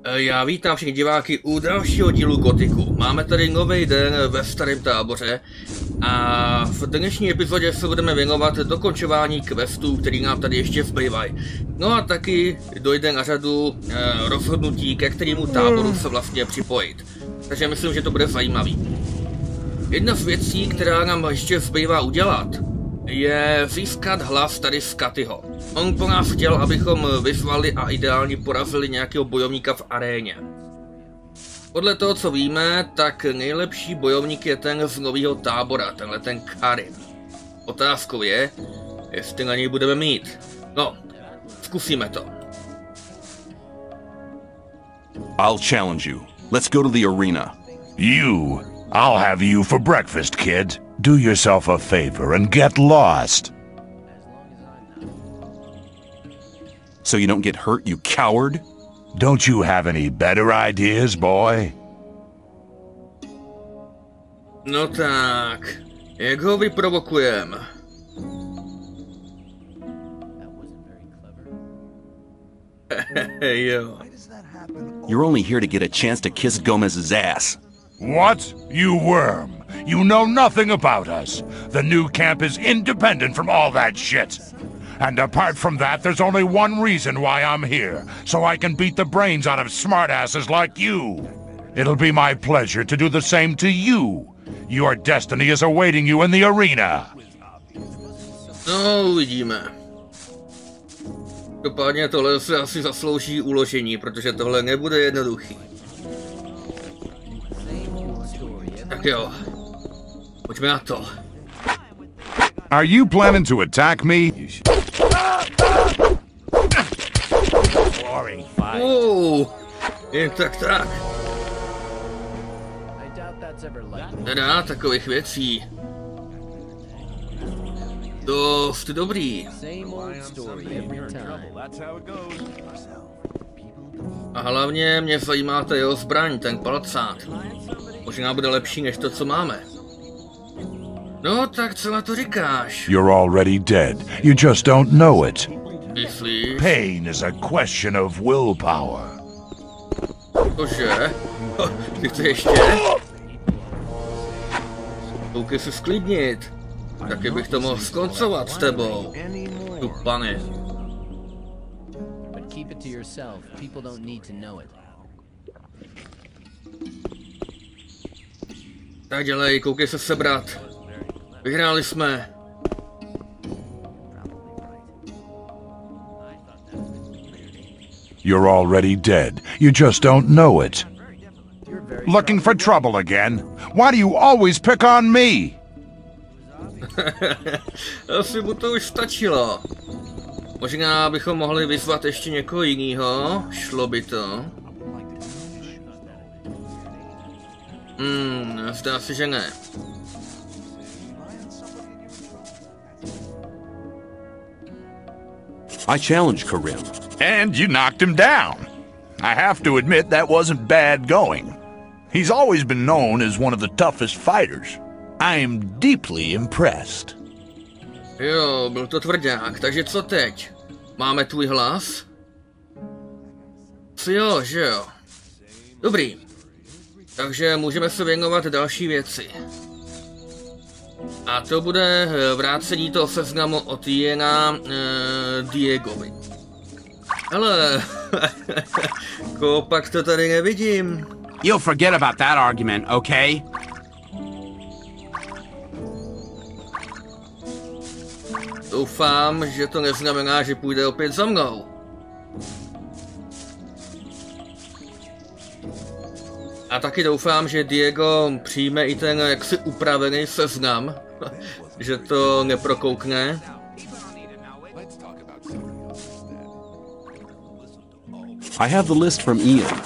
Já vítám všechny diváky u dalšího dílu Gotiku. Máme tady nový den ve starém táboře a v dnešní epizodě se budeme věnovat dokončování questů, který nám tady ještě zbývají. No a taky dojde na řadu rozhodnutí, ke kterému táboru se vlastně připojit. Takže myslím, že to bude zajímavý. Jedna z věcí, která nám ještě zbývá udělat, je získat hlas tady z Katyho. On po nás chtěl, abychom vyzvali a ideálně porazili nějakého bojovníka v aréně. Podle toho, co víme, tak nejlepší bojovník je ten z nového tábora, tenhle ten Karim. Otázkou je, jestli na něj budeme mít. No, zkusíme to. I'll challenge you. Let's go to the arena. You? I'll have you for breakfast, kid. Do yourself a favor and get lost. So you don't get hurt, you coward? Don't you have any better ideas, boy? No tak, jak ho vyprovokujeme? Jo. You're only here to get a chance to kiss Gomez's ass. What? You worm. You know nothing about us. The new camp is independent from all that shit. And apart from that, there's only one reason why I'm here, so I can beat the brains out of smartasses like you. It'll be my pleasure to do the same to you. Your destiny is awaiting you in the arena. No, uvidíme. Dopadně tohle se asi zaslouží uložení, protože tohle nebude jednoduchý. Tak jo, pojďme na to. Are you planning to attack me? Jen tak. Nedá takových věcí. Dost dobrý. A hlavně mě zajímá ta jeho zbraň, ten palcát. Možná bude lepší než to, co máme. No, tak co na to říkáš? You're already dead. You just don't know it. Myslíš? Pain is a question of willpower. Cože? Ty chceš ještě? Koukej se sklidnit. Taky bych to mohl skoncovat s tebou. Tu pane. Tak dělej, koukej se sebrat. Vyhráli jsme. You're already dead. You just don't know it. Looking for trouble again? Why do you always pick on me? Asi mu to už stačilo. Možná bychom mohli vyzvat ještě někoho jiného. Šlo by to. Zdá se, že ne. I challenge Karim. And you knocked him down. I have to admit that wasn't bad going. He's always been known as one of the toughest fighters. I am deeply impressed. Jo, byl to tvrdák, takže co teď? Máme tvůj hlas? Co jo, že jo? Dobrý. Takže můžeme se věnovat další věci. A to bude vrácení toho seznamu od Jena Diegovi. Ale kopak to tady nevidím. You'll forget about that argument, okay? Doufám, že to neznamená, že půjde opět za mnou. A taky doufám, že Diego přijme i ten jaksi upravený seznam, že to neprokoukne. I have the list from Ian.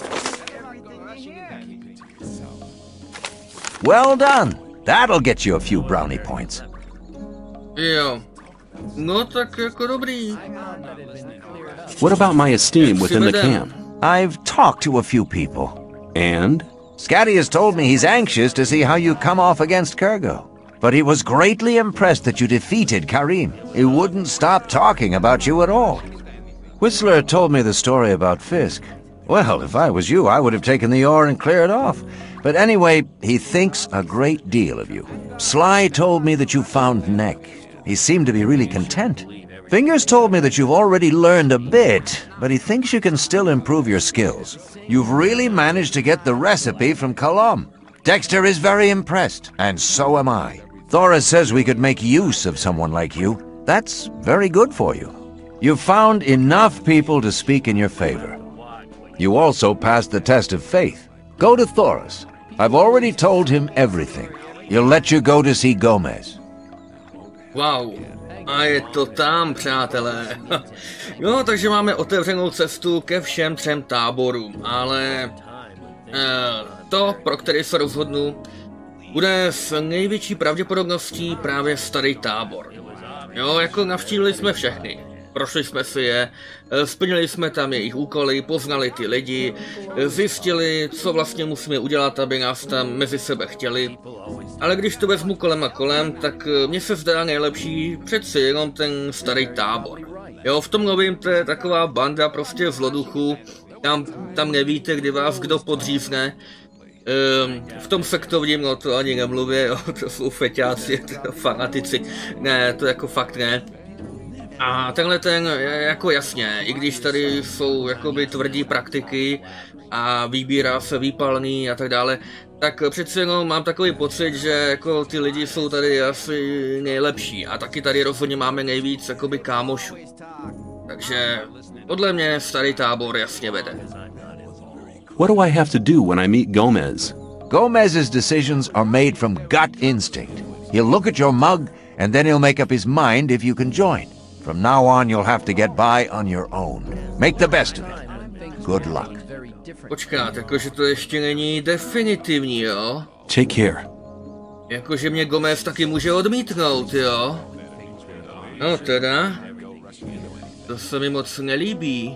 Well done. That'll get you a few brownie points. Jo. No tak jako dobrý. What about my esteem within the camp? I've talked to a few people. And? Scatty has told me he's anxious to see how you come off against Kurgo. But he was greatly impressed that you defeated Karim. He wouldn't stop talking about you at all. Whistler told me the story about Fisk. Well, if I was you, I would have taken the ore and cleared off. But anyway, he thinks a great deal of you. Sly told me that you found Neck. He seemed to be really content. Fingers told me that you've already learned a bit, but he thinks you can still improve your skills. You've really managed to get the recipe from Colum. Dexter is very impressed, and so am I. Thoris says we could make use of someone like you. That's very good for you. You've found enough people to speak in your favor. You also passed the test of faith. Go to Thoris. I've already told him everything. He'll let you go to see Gomez. Wow. A je to tam, přátelé. Jo, takže máme otevřenou cestu ke všem 3 táborům, ale to, pro který se rozhodnu, bude s největší pravděpodobností právě Starý Tábor. Jo, jako navštívili jsme všechny. Prošli jsme si je, splnili jsme tam jejich úkoly, poznali ty lidi, zjistili, co vlastně musíme udělat, aby nás tam mezi sebe chtěli. Ale když to vezmu kolem a kolem, tak mně se zdá nejlepší přeci jenom ten Starý Tábor. Jo, v tom novým to je taková banda prostě zloduchů, tam nevíte, kdy vás kdo podřízne. V tom sektovním, no to ani nemluvě, jo, to jsou feťáci, to fanatici, ne, to jako fakt ne. A tenhle ten, jako jasně, i když tady jsou jakoby tvrdí praktiky a vybírá se výpalný a tak dále, tak přece jenom mám takový pocit, že jako ty lidi jsou tady asi nejlepší a taky tady rozhodně máme nejvíc jakoby kámošů. Takže podle mě Starý Tábor jasně vede. What do I have to do when I meet Gomez? Gomez's decisions are made from gut instinct. He'll look at your mug, and then he'll make up his mind if you can join. From now on, you'll have to get by on your own. Make the best of it. Good luck. Počkat, jakože to ještě není definitivní, jo? Take care. Jakože mě Gomez taky může odmítnout, jo? No teda, to se mi moc nelíbí.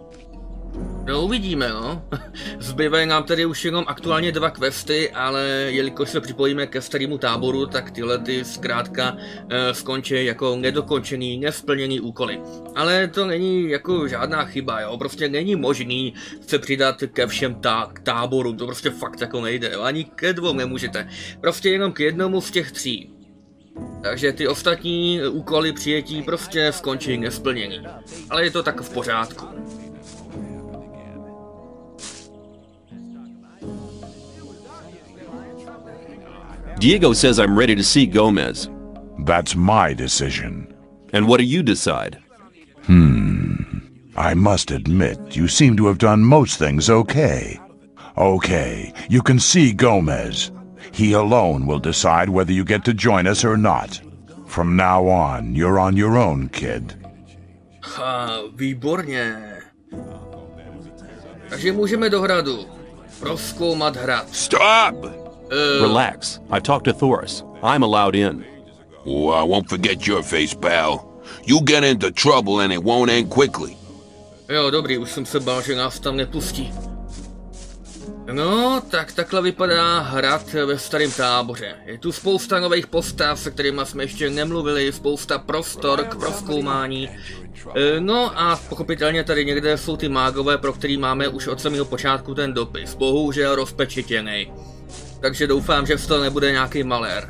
No uvidíme, no. Zbývají nám tady už jenom aktuálně 2 questy, ale jelikož se připojíme ke Starému Táboru, tak tyhle ty zkrátka skončí jako nedokončený, nesplněný úkoly. Ale to není jako žádná chyba, jo. Prostě není možný se přidat ke všem táborům, to prostě fakt jako nejde, jo. Ani ke 2 nemůžete. Prostě jenom k jednomu z těch 3. Takže ty ostatní úkoly přijetí prostě skončí nesplněný. Ale je to tak v pořádku. Diego says I'm ready to see Gomez. That's my decision. And what do you decide? I must admit, you seem to have done most things okay. Okay, you can see Gomez. He alone will decide whether you get to join us or not. From now on, you're on your own, kid. Výborně. Takže můžeme do hradu. Prozkoumat hrad. Stop! Relax. I've talked to Thoris. I'm allowed in. Oh, I won't forget your face, pal. You get into trouble and it won't end quickly. Jo, dobrý, už jsem se bál, že nás tam nepustí. No, tak takhle vypadá hrad ve Starém Táboře. Je tu spousta nových postav, se kterými jsme ještě nemluvili, spousta prostor k prozkoumání. No a pochopitelně tady někde jsou ty mágové, pro který máme už od samého počátku ten dopis. Bohužel rozpečetěnej. Takže doufám, že z toho nebude nějaký malér.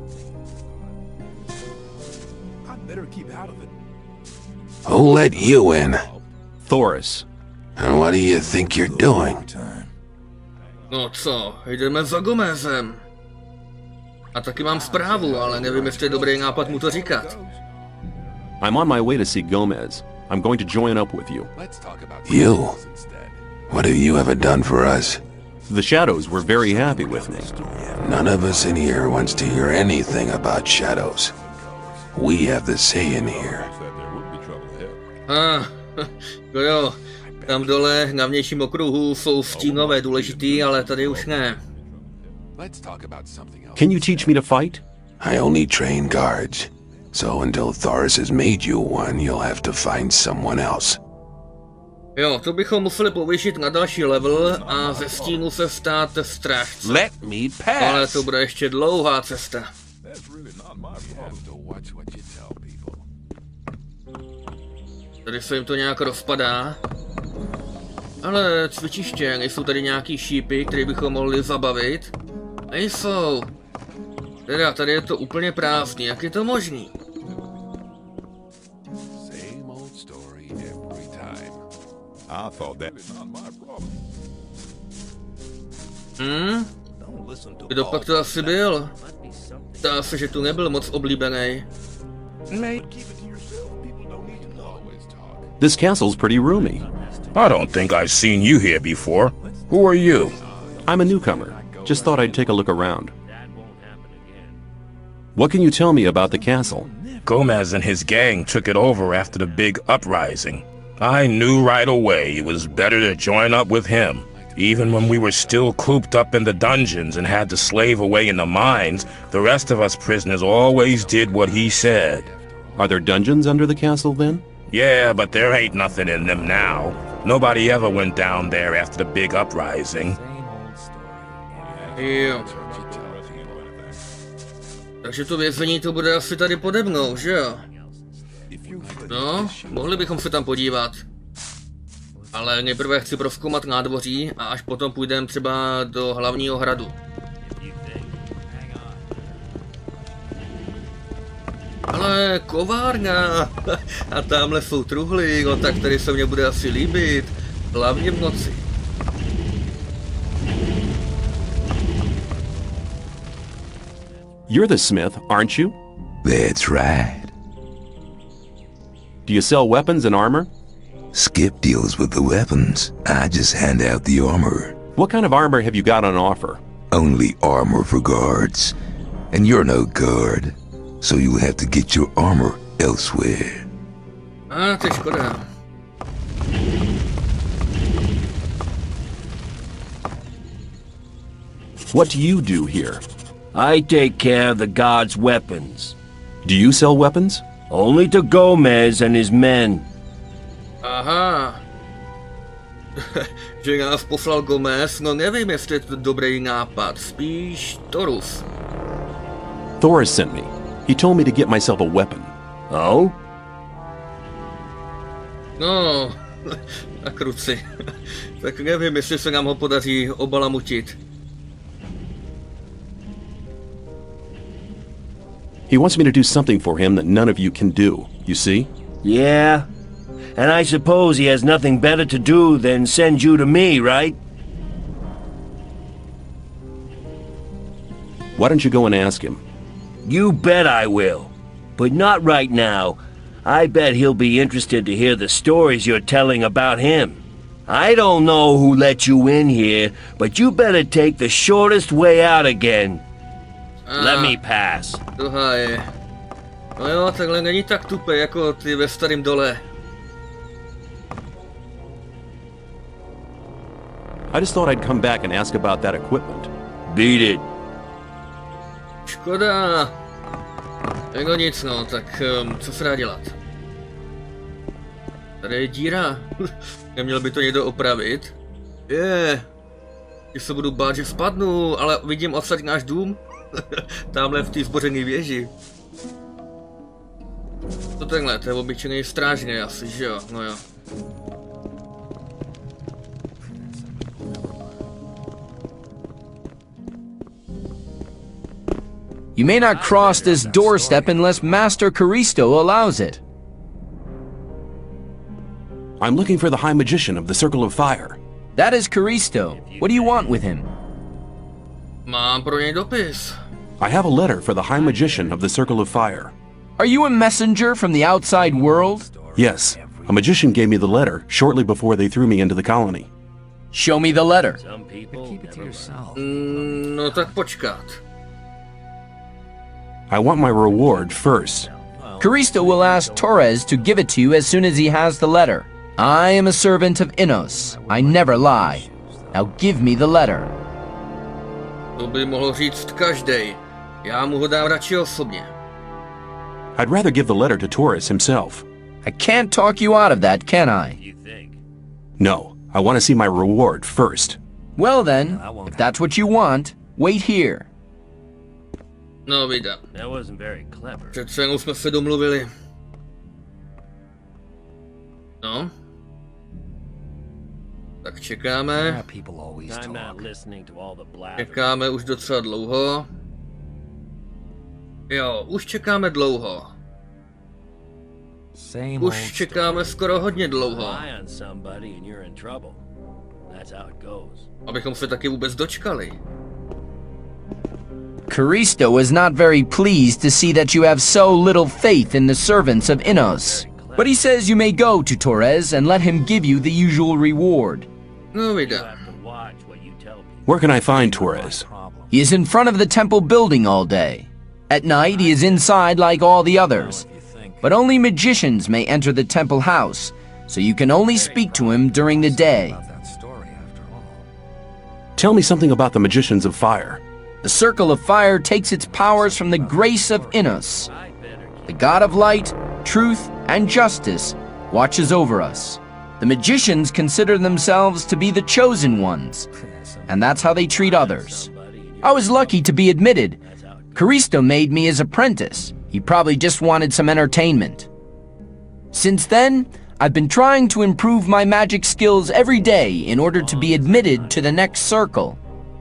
Who let you in? Thoris. And what do you think you're doing? No co, jdeme za Gomezem. A taky mám zprávu, ale nevím, jestli je dobrý nápad mu to říkat. I'm on my way to see Gomez. I'm going to join up with you. You? What have you ever done for us? The Shadows were very happy with me. None of us in here wants to hear anything about shadows. We have the say in here. To jo. Tam dole na vnějším okruhu jsou stínové důležitý, ale tady už ne. Can you teach me to fight? I only train guards. So until Thoris has made you one, you'll have to find someone else. Jo, to bychom museli povýšit na další level a ze stínu se stát strážce. Let me pass. Ale to bude ještě dlouhá cesta. Tady se jim to nějak rozpadá. Ale cvičiště, nejsou tady nějaký šípy, které bychom mohli zabavit? Nejsou. Teda, tady je to úplně prázdný, jak je to možný? Same old story every time. I thought that is not my problem. Kdo pak to asi byl? Zdá se, že tu nebyl moc oblíbený. This castle's pretty roomy. I don't think I've seen you here before. Who are you? I'm a newcomer. Just thought I'd take a look around. What can you tell me about the castle? Gomez and his gang took it over after the big uprising. I knew right away it was better to join up with him. Even when we were still cooped up in the dungeons and had to slave away in the mines, the rest of us prisoners always did what he said. Are there dungeons under the castle then? Yeah, but there ain't nothing in them now. Nobody ever went down there after the big uprising. Jo. Takže to vězení to bude asi tady pode mnou, že jo? No, mohli bychom se tam podívat. Ale nejprve chci prozkoumat nádvoří a až potom půjdeme třeba do hlavního hradu. Ale kovárna! A tamhle jsou truhly, no tak tady se mně bude asi líbit. Hlavně v noci. You're the smith, aren't you? That's right. Do you sell weapons and armor? Skip deals with the weapons. I just hand out the armor. What kind of armor have you got on offer? Only armor for guards. And you're no guard. So you'll have to get your armor elsewhere. A, to je škoda. What do you do here? I take care of the guards' weapons. Do you sell weapons? Only to Gomez and his men. Aha. Že nás poslal Gomez, no nevím, jestli je to dobrý nápad. Spíš Torus. Thoris sent me. He told me to get myself a weapon. Oh? No, na kruci. Tak nevím, jestli se nám ho podaří obalamutit. He wants me to do something for him that none of you can do, you see? Yeah. And I suppose he has nothing better to do than send you to me, right? Why don't you go and ask him? You bet I will. But not right now. I bet he'll be interested to hear the stories you're telling about him. I don't know who let you in here, but you better take the shortest way out again. Let me pass. Druhá je. No jo, takhle není tak tupé jako ty ve starém dole. I just thought I'd come back and ask about that equipment. Beat it. Škoda. Jako nic no, tak co se dá dělat? Tady je díra. Neměl by to někdo opravit? Když se budu bát, že spadnu, ale vidím odsaď náš dům. Tamhle v té zbořené věži. To tenhle, to je obyčejný strážný asi, že jo? No jo. You may not cross this doorstep unless Master Caristo allows it. I'm looking for the High Magician of the Circle of Fire. That is Caristo. What do you want with him? Mám pro něj dopis. I have a letter for the High Magician of the Circle of Fire. Are you a messenger from the outside world? Yes, a magician gave me the letter shortly before they threw me into the colony. Show me the letter. Keep it to yourself. No tak počkat. I want my reward first. Caristo will ask Torres to give it to you as soon as he has the letter. I am a servant of Innos. I never lie. Now give me the letter. To by mohl říct každej. Já mu ho dám radši osobně. I'd rather give the letter to Torres himself. I can't talk you out of that, can I? No, I want to see my reward first. Well then, if that's what you want, wait here. No, vida. That wasn't very clever. Přece jenom jsme se domluvili. No. Tak čekáme. Čekáme už docela dlouho. Jo, už čekáme dlouho. Už čekáme skoro hodně dlouho. Abychom se taky vůbec dočkali. Karisto was not very pleased to see that you have so little faith in the servants of Innos. But he says you may go to Torres and let him give you the usual reward. No, vida. Where can I find Torres? He is in front of the temple building all day. At night, he is inside like all the others. But only magicians may enter the temple house, so you can only speak to him during the day. Tell me something about the Magicians of Fire. The Circle of Fire takes its powers from the grace of Innos. The God of Light, Truth, and Justice watches over us. The magicians consider themselves to be the chosen ones, and that's how they treat others. I was lucky to be admitted. Karisto made me his apprentice. He probably just wanted some entertainment. Since then, I've been trying to improve my magic skills every day in order to be admitted to the next circle.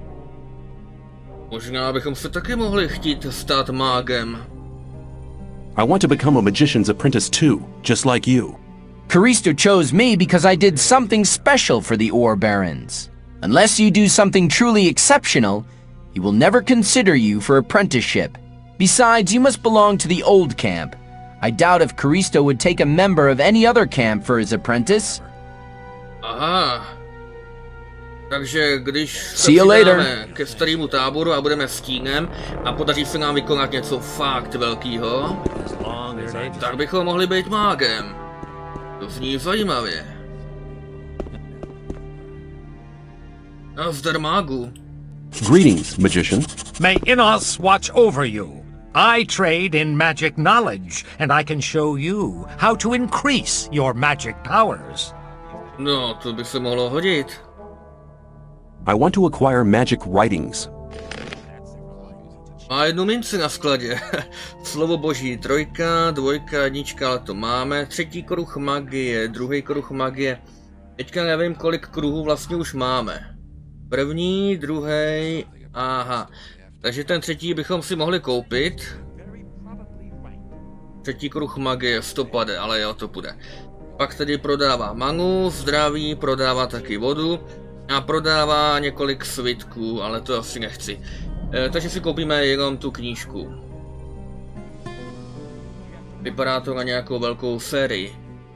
Možná bychom se taky mohli chtít stát mágem. I want to become a magician's apprentice too, just like you. Karisto chose me because I did something special for the Ore Barons. Unless you do something truly exceptional, he will never consider you for apprenticeship. Besides, you must belong to the old camp. I doubt if Karisto would take a member of any other camp for his apprentice. Aha. Takže když se See you later. přidáme ke starému táboru a budeme stínem a podaří se nám vykonat něco fakt velkýho, tak bychom mohli být mágem. To zní zajímavě. Nazdar mágu. Greetings, magician. May Innos watch over you. I trade in magic knowledge, and I can show you how to increase your magic powers. No, to by se mohlo hodit. I want to acquire magic writings. Má jednu minci na skladě. Slovo boží 3, 2, 1, ale to máme. 3. kruh magie, 2. kruh magie. Teďka nevím, kolik kruhů vlastně už máme. 1., 2, aha. Takže ten 3. bychom si mohli koupit. 3. kruh magie, stopade, ale jo, to půjde. Pak tedy prodává manu, zdraví, prodává taky vodu. A prodává několik svitků, ale to asi nechci. Takže si koupíme jenom tu knížku. Vypadá to na nějakou velkou sérii.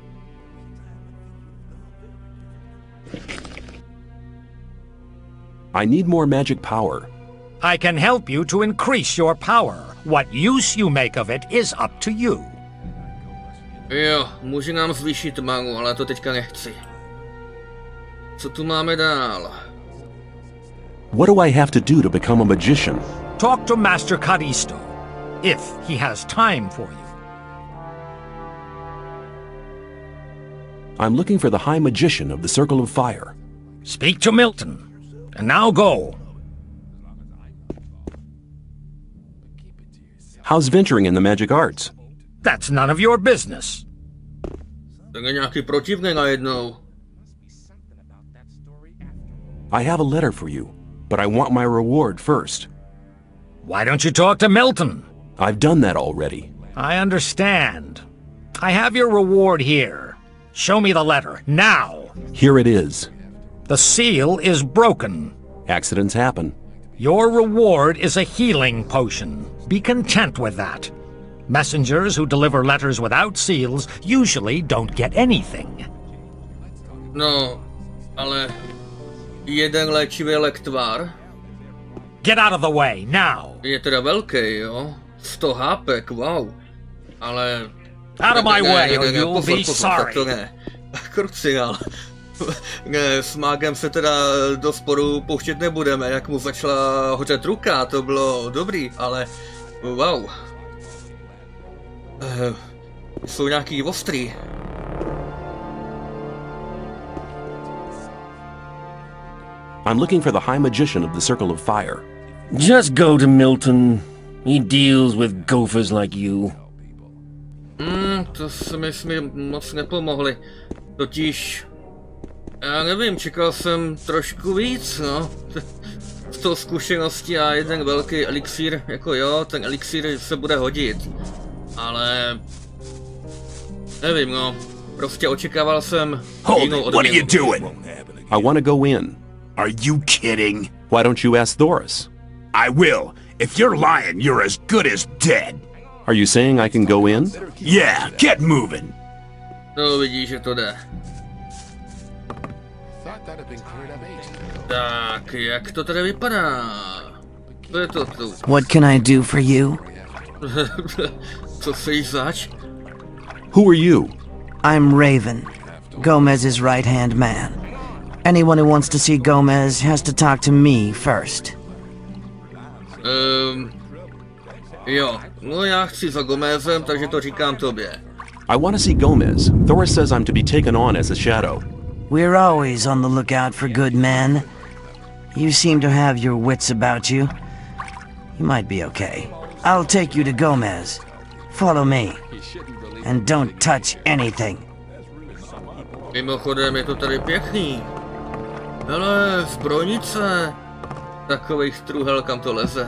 I need more magic power. I can help you to increase your power. What use you make of it is up to you. Jo, může nám zvýšit manu, ale to teďka nechci. Co tu máme dál? What do I have to do to become a magician? Talk to Master Karisto, if he has time for you. I'm looking for the High Magician of the Circle of Fire. Speak to Milton. And now go. How's venturing in the magic arts? That's none of your business. Tak je nějaký protivný najednou. I have a letter for you, but I want my reward first. Why don't you talk to Milton? I've done that already. I understand. I have your reward here. Show me the letter, now. Here it is. The seal is broken. Accidents happen. Your reward is a healing potion. Be content with that. Messengers who deliver letters without seals usually don't get anything. No, ale jeden léčivý lektvar. Get out of the way, now. Je teda velký, jo? 100 hápek, wow. Ale... Out of my way, or you'll be sorry. To ne. Kruciál. Ne, s mágem se teda do sporu pouštět nebudeme, jak mu začala hořet ruka, to bylo dobrý, ale... Wow. Jsou nějaký ostrý. I'm looking for the High Magician of the Circle of Fire. Just go to Milton. He deals with gophers like you. To se mi moc nepomohli. Totiž... Já nevím, čekal jsem trošku víc, no. 100 zkušeností a jeden velký elixír, jako jo, ten elixír se bude hodit. Ale... nevím, no. Prostě očekával jsem jinou odměnu. What are you doing? I want to go in. Are you kidding? Why don't you ask Thoris? I will. If you're lying, you're as good as dead. Are you saying I can go in? Yeah, get moving. No, vidíš, že to jde. Tak, jak to tady vypadá? Co je to tu? What can I do for you? Co jsi zač? Who are you? I'm Raven, Gomez's right-hand man. Anyone who wants to see Gomez has to talk to me first. Jo, no já chci za Gomezem, takže to říkám tobě. I want to see Gomez. Thoris says I'm to be taken on as a shadow. We're always on the lookout for good men. You seem to have your wits about you. You might be okay. I'll take you to Gomez. Follow me. And don't touch anything. Mimochodem je to tady pěkný. Hele, zbrojnice. Takových struhel, kam to leze.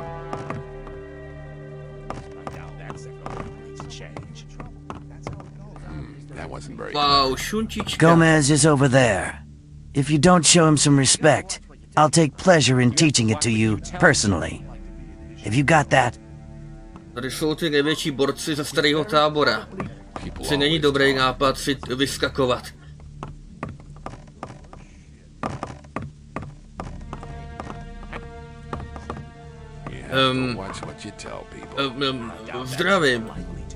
Wow, šunčička. Gomez is over there. If you don't show him some respect, I'll take pleasure in teaching it to you personally. Have you got that? Tady jsou ty největší borci ze starého tábora. Si není dobrý nápad si vyskakovat. Zdravím.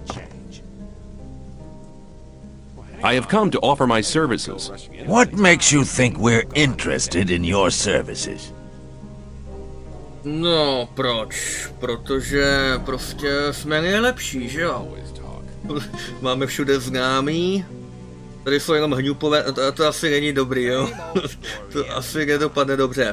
I have come to offer my services. What makes you think we're interested in your services? No, proč? Protože prostě jsme nejlepší, že jo? Máme všude známí. Tady jsou jenom hňupové, to asi není dobrý, jo? To asi nedopadne dobře.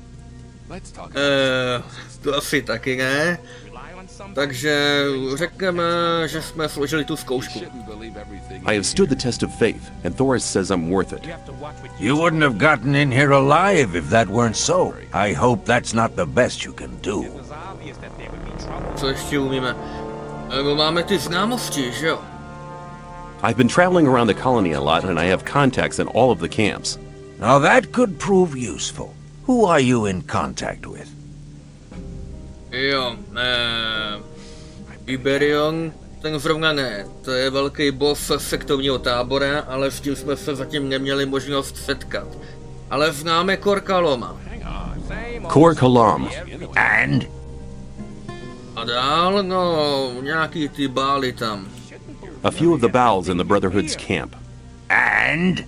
To asi taky ne. Takže řekneme, že jsme složili tu zkoušku. I have stood the test of faith, and Thoris says I'm worth it. You wouldn't have gotten in here alive if that weren't so. I hope that's not the best you can do. Co ještě umíme? Máme ty známosti, že jo? I've been traveling around the colony a lot, and I have contacts in all of the camps. Now that could prove useful. Who are you in contact with? Jo, Iberion, ten zrovna ne. To je velký boss sektovního tábora, ale s tím jsme se zatím neměli možnost setkat. Ale známe Kor Kaloma. Kor Kalam. And? A dál, no, nějaký ty bály tam. A few of the Baals in the Brotherhood's camp. And?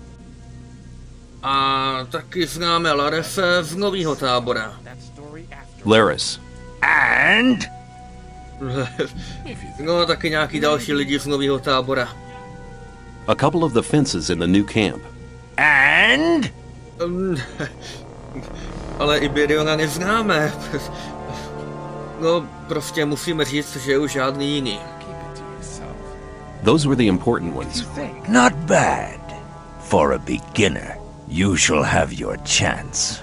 A taky známe Larese z nového tábora. Laris. And? No, taky nějaký další lidi z nového tábora. A couple of the fences in the new camp. And? Ale Iberiona neznáme. No, prostě musíme říct, že už žádný jiný. Those were the important ones. Not bad. For a beginner, you shall have your chance.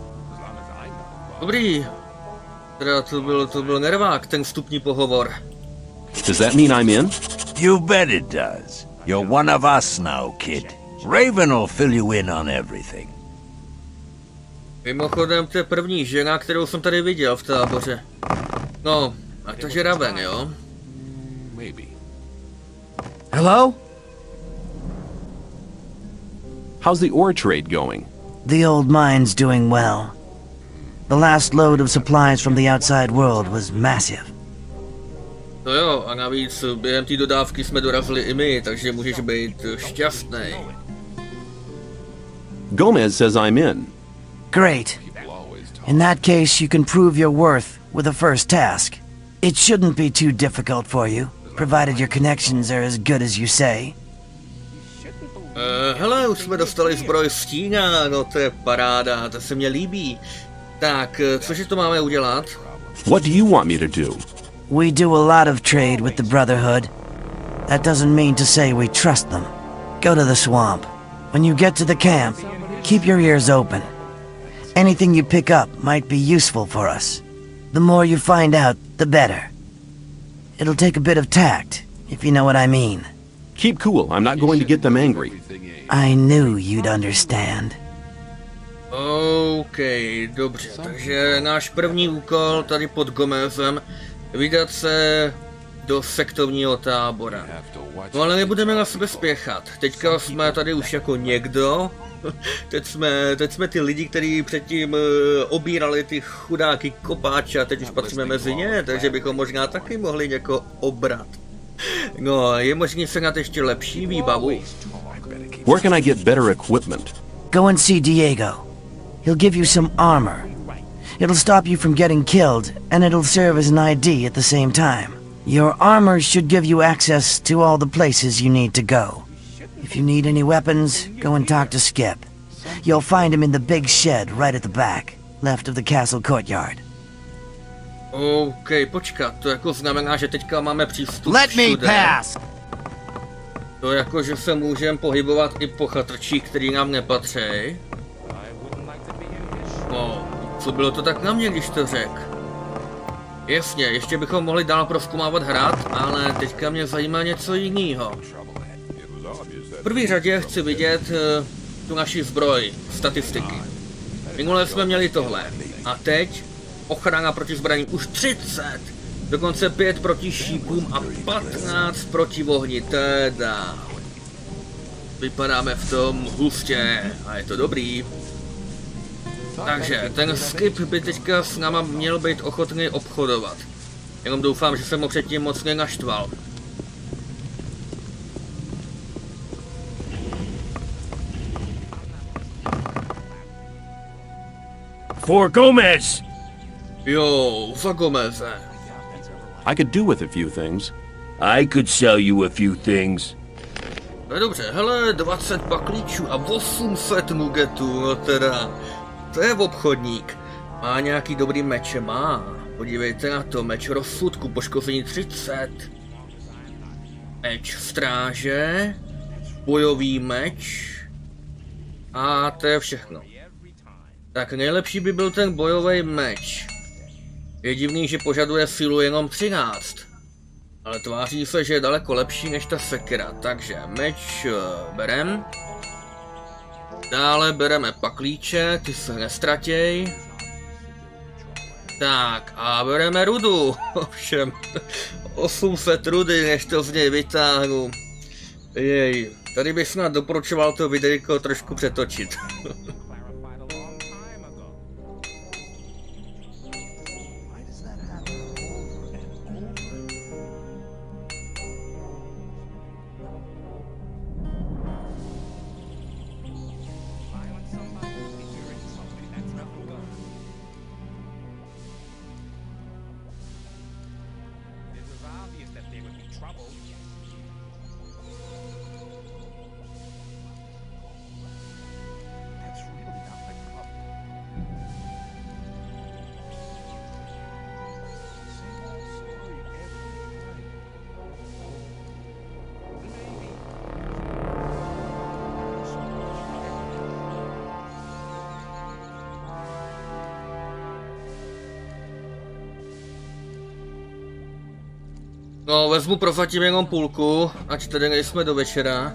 Dobrý. Teda to byl nervák, ten vstupní pohovor. Does that mean I'm in? You bet it does. You're one of us now, kid. Raven will fill you in on everything. Mimochodem, to je první žena, kterou jsem tady viděl v táboře. No, a to je Raven, jo? Hello? How's the ore trade going? The old mine's doing well. The last load of supplies from the outside world was massive. No jo, a navíc během té dodávky jsme dorazili i my, takže můžeš být šťastný. Gomez says I'm in. Great. In that case, you can prove your worth with a first task. It shouldn't be too difficult for you, provided your connections are as good as you say. Hele, už jsme dostali zbroj stína, no to je paráda, to se mně líbí. Tak, cože to máme udělat? What do you want me to do? We do a lot of trade with the Brotherhood. That doesn't mean to say we trust them. Go to the swamp. When you get to the camp, Keep your ears open. Anything you pick up might be useful for us. The more you find out, the better. It'll take a bit of tact, if you know what I mean. Keep cool. I'm not going to get them angry. I knew you'd understand. OK, dobře, takže náš první úkol tady pod Gomezem vydat se do sektovního tábora. No ale nebudeme na sebe spěchat. Teďka jsme tady už jako někdo. Teď jsme ty lidi, kteří předtím obírali ty chudáky kopáče a teď už patříme mezi ně, takže bychom možná taky mohli někoho obrat. No, je možný sehnat ještě lepší výbavu. Where can I get better equipment? Go and see Diego. He'll give you some armor. It'll stop you from getting killed, and it'll serve as an ID at the same time. Your armor should give you access to all the places you need to go. If you need any weapons, go and talk to Skip. You'll find him in the big shed right at the back, left of the castle courtyard. OK, počkat, to jako znamená, že teďka máme přístup Let me všude. pass! To jako, že se můžeme pohybovat i po chatrčích, který nám nepatří. No, co bylo to tak na mě, když to řek? Jasně, ještě bychom mohli dál prozkoumávat hrad, ale teďka mě zajímá něco jiného. V první řadě chci vidět tu naši zbroj, statistiky. Minule jsme měli tohle. A teď ochrana proti zbraním už 30. Dokonce 5 proti šípům a 15 proti ohni, teda. Vypadáme v tom hustě a je to dobrý. Takže ten Skip by teďka s náma měl být ochotný obchodovat. Jenom doufám, že jsem ho předtím moc nenaštval. For Gomez! Jo, za Gomeze. I could do with a few things. I could sell you a few things. No dobře, hele, 20 paklíčů a 800 nugetů, no teda. To je obchodník. Má nějaký dobrý meče? Má. Podívejte na to, meč rozsudku, poškození 30. Meč stráže. Bojový meč. A to je všechno. Tak nejlepší by byl ten bojový meč. Je divný, že požaduje sílu jenom 13. Ale tváří se, že je daleko lepší než ta sekera. Takže meč berem. Dále bereme paklíče, ty se nestratěj. Tak a bereme rudu. Ovšem 800 rudy, než to z něj vytáhnu. Jej, tady bych snad doporučoval to videjko trošku přetočit. No, vezmu prozatím jenom půlku, ať tady nejsme do večera.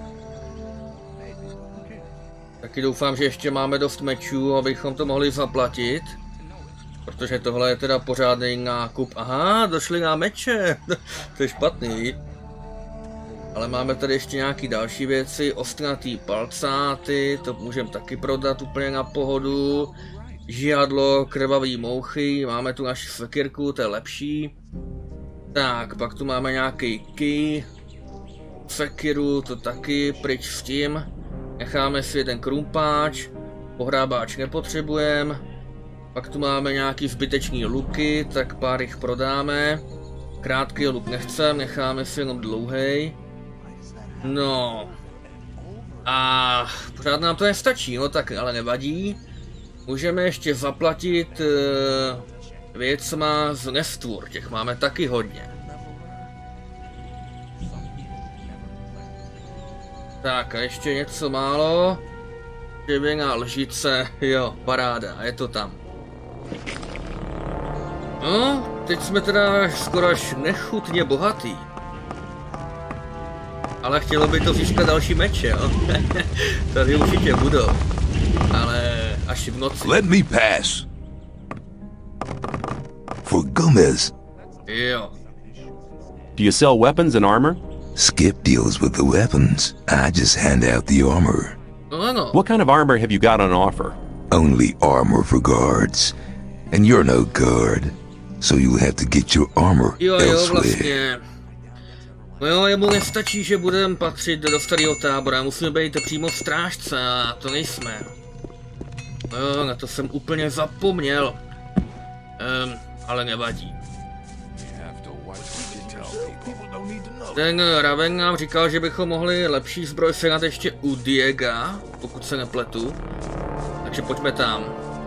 Taky doufám, že ještě máme dost mečů, abychom to mohli zaplatit. Protože tohle je teda pořádný nákup. Aha, došli na meče. To je špatný. Ale máme tady ještě nějaký další věci. Ostnatý palcáty, to můžeme taky prodat úplně na pohodu. Žihadlo, krvavý mouchy, máme tu naši sekirku, to je lepší. Tak, pak tu máme nějaký key, sekiru, to taky, pryč s tím. Necháme si jeden krumpáč, pohrábáč nepotřebujeme. Pak tu máme nějaký zbytečný luky, tak pár jich prodáme. Krátký luk nechcem, necháme si jenom dlouhej. No. A pořád nám to nestačí, no tak ale nevadí. Můžeme ještě zaplatit věcma z nestvůr, těch máme taky hodně. Tak a ještě něco málo. Dřevěná lžice, jo, paráda, je to tam. No, teď jsme teda skoro až nechutně bohatý. Ale chtělo by to získat další meče, jo? Tady určitě budou. Ale až v noci. Let me pass. For Gomez. Jo. Do you sell weapons and armor? Skip deals with the weapons. I just hand out the armor. No. What kind of armor have you got on offer? Only armor for guards. And you're no guard. So you'll have to get your armor elsewhere. Vlastně. No jo, jemu nestačí, že budeme patřit do starého tábora, musíme být přímo strážce a to nejsme. No jo, na to jsem úplně zapomněl. Ale nevadí. Ten Raven nám říkal, že bychom mohli lepší zbroj sehnat ještě u Diega, pokud se nepletu. Takže pojďme tam.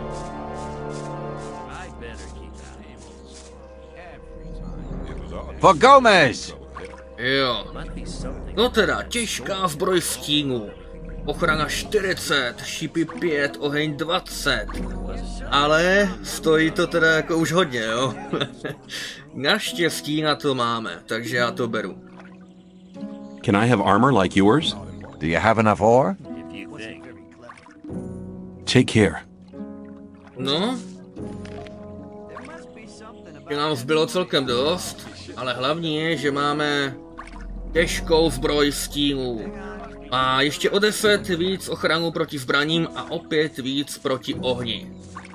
For Gomez! Jo. No teda, těžká zbroj stínu. Ochrana 40, šípy 5, oheň 20. Ale stojí to teda jako už hodně, jo. Naštěstí na to máme, takže já to beru. Can I have armor like yours? Do you have enough ore? Take care. No. Že nám zbylo celkem dost, ale hlavní je, že máme těžkou zbroj stínu. A ještě o 10 víc ochranu proti zbraním a opět víc proti ohni.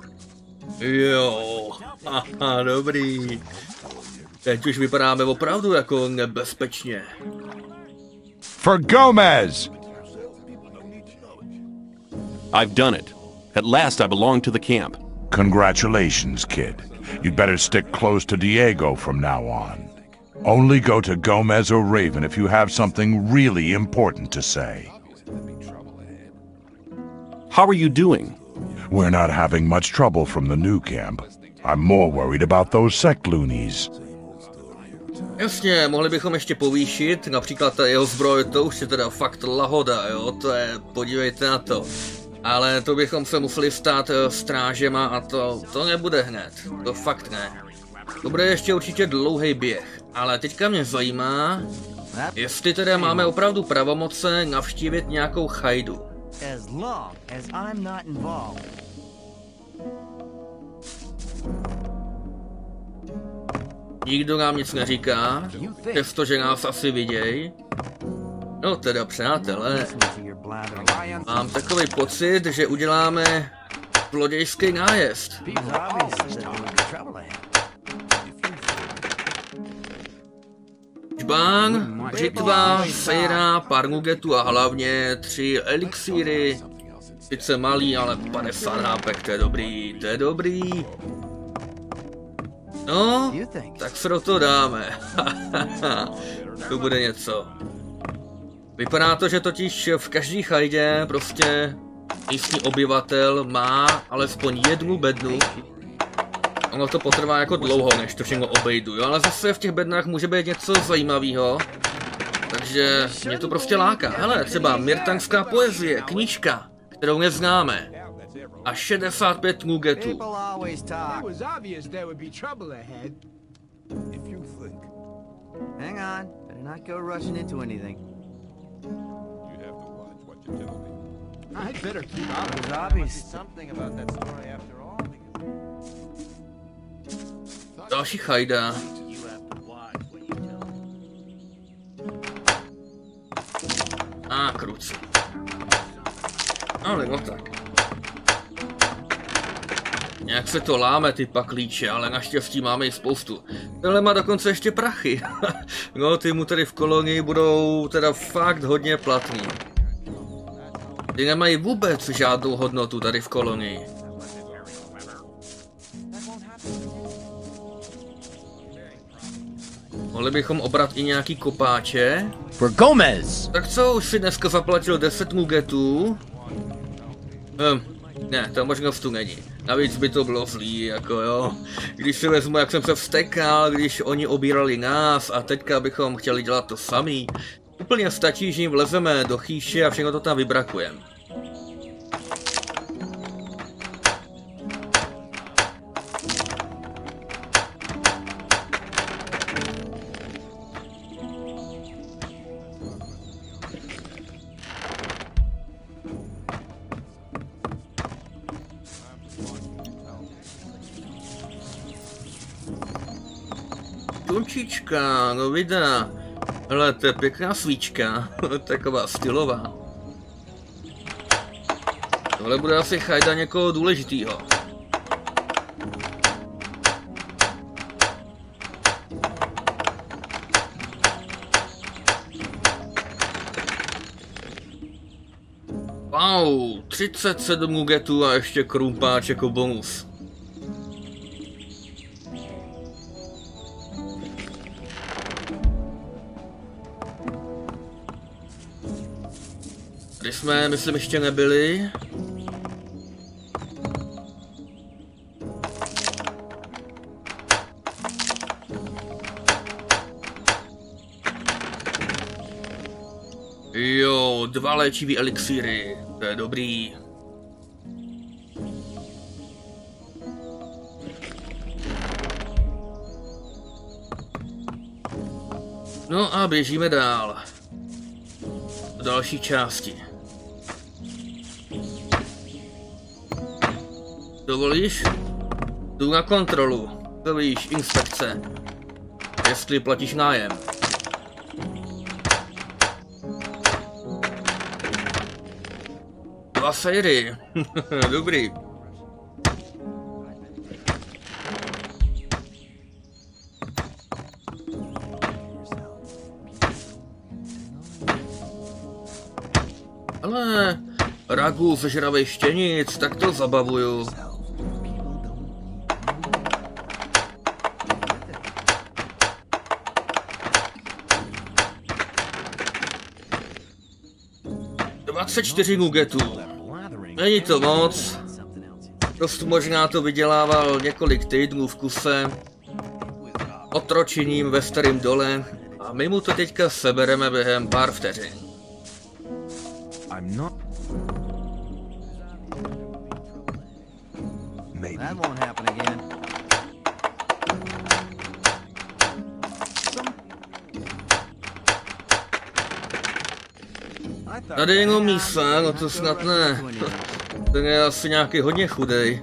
Jo, haha, dobrý. Teď už vypadáme opravdu jako nebezpečně. For Gomez! I've done it. At last I belong to the camp. Congratulations, kid. You'd better stick close to Diego from now on. Only go to Gomez or Raven if you have something really important to say. How are you doing? We're not having much trouble from the new camp. I'm more worried about those sect loonies. Jasně, mohli bychom ještě povýšit, například ta jeho zbroj, to už je teda fakt lahoda, jo, to je, podívejte na to. Ale to bychom se museli stát strážema a to nebude hned, to fakt ne. To bude ještě určitě dlouhý běh, ale teďka mě zajímá, jestli teda máme opravdu pravomoce navštívit nějakou chajdu. Nikdo nám nic neříká, přestože nás asi viděj. No teda přátelé, mám takový pocit, že uděláme zlodějský nájezd. Žbán, břitva, sejra, pár nugetů a hlavně 3 elixíry. Sice malý, ale 50 hápek, to je dobrý, to je dobrý. No, tak se do toho dáme. To bude něco. Vypadá to, že totiž v každý chajdě prostě místní obyvatel má alespoň jednu bednu. Ono to potrvá jako dlouho, než to všechno obejdu, jo? Ale zase v těch bednách může být něco zajímavého. Takže mě to prostě láká. Hele, třeba Mirtanská poezie, knížka, kterou neznáme. A 65 nugetů. Hang on, better not go rushing into anything. I'd better keep up. It was obvious something about that story after all. Další chajda. Kruci. Ale no tak. Nějak se to láme ty paklíče, ale naštěstí máme jich spoustu. Tenhle má dokonce ještě prachy. No ty mu tady v kolonii budou teda fakt hodně platný. Ty nemají vůbec žádnou hodnotu tady v kolonii. Mohli bychom obrat i nějaký kopáče. For Gomez! Tak co, už si dneska zaplatil 10 nugetů? Ne, to možnost tu není. Navíc by to bylo zlý, jako jo. Když si vezmu, jak jsem se vztekal, když oni obírali nás a teďka bychom chtěli dělat to samý. Úplně stačí, že jim vlezeme do chýše a všechno to tam vybrakujeme. Slunčička, no vidá. Hele, to je pěkná svíčka, taková stylová. Tohle bude asi chajda někoho důležitýho. Wow, 37 nugetů a ještě krumpáč jako bonus. Tady jsme, myslím, ještě nebyli. Jo, 2 léčivý elixíry, to je dobrý. No a běžíme dál. Do další části. Dovolíš? Jdu na kontrolu. To víš, inspekce. Jestli platíš nájem. Dva sejry. Dobrý. Ale ragu ze žravej štěnic, tak to zabavuju. ...24 nugetů. Není to moc. Dost možná to vydělával několik týdnů v kuse. Otročením ve starém dole. A my mu to teďka sebereme během pár vteřin. Tady jenom mísa, no to snad ne. Ten je asi nějaký hodně chudej.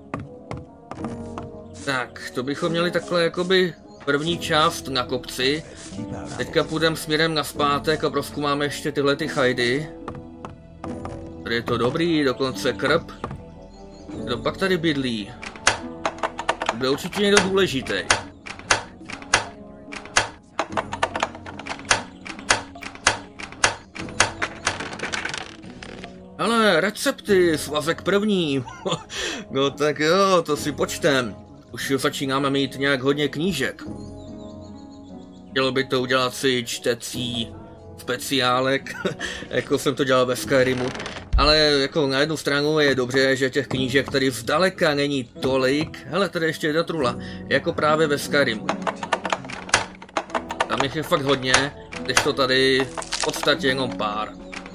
Tak, to bychom měli takhle jakoby první část na kopci. Teďka půjdeme směrem nazpátek a prozkoumáme ještě tyhle ty chajdy. Tady je to dobrý, dokonce krb. Kdo pak tady bydlí? Bude určitě někdo důležitý. Ale recepty, svazek první. No tak jo, to si počtem. Už začínáme mít nějak hodně knížek. Chtělo by to udělat si čtecí speciálek, jako jsem to dělal ve Skyrimu. Ale jako na jednu stranu je dobře, že těch knížek tady zdaleka není tolik. Hele, tady ještě jedna trula, jako právě ve Skyrimu. Tam jich je fakt hodně, když to tady v podstatě jenom pár.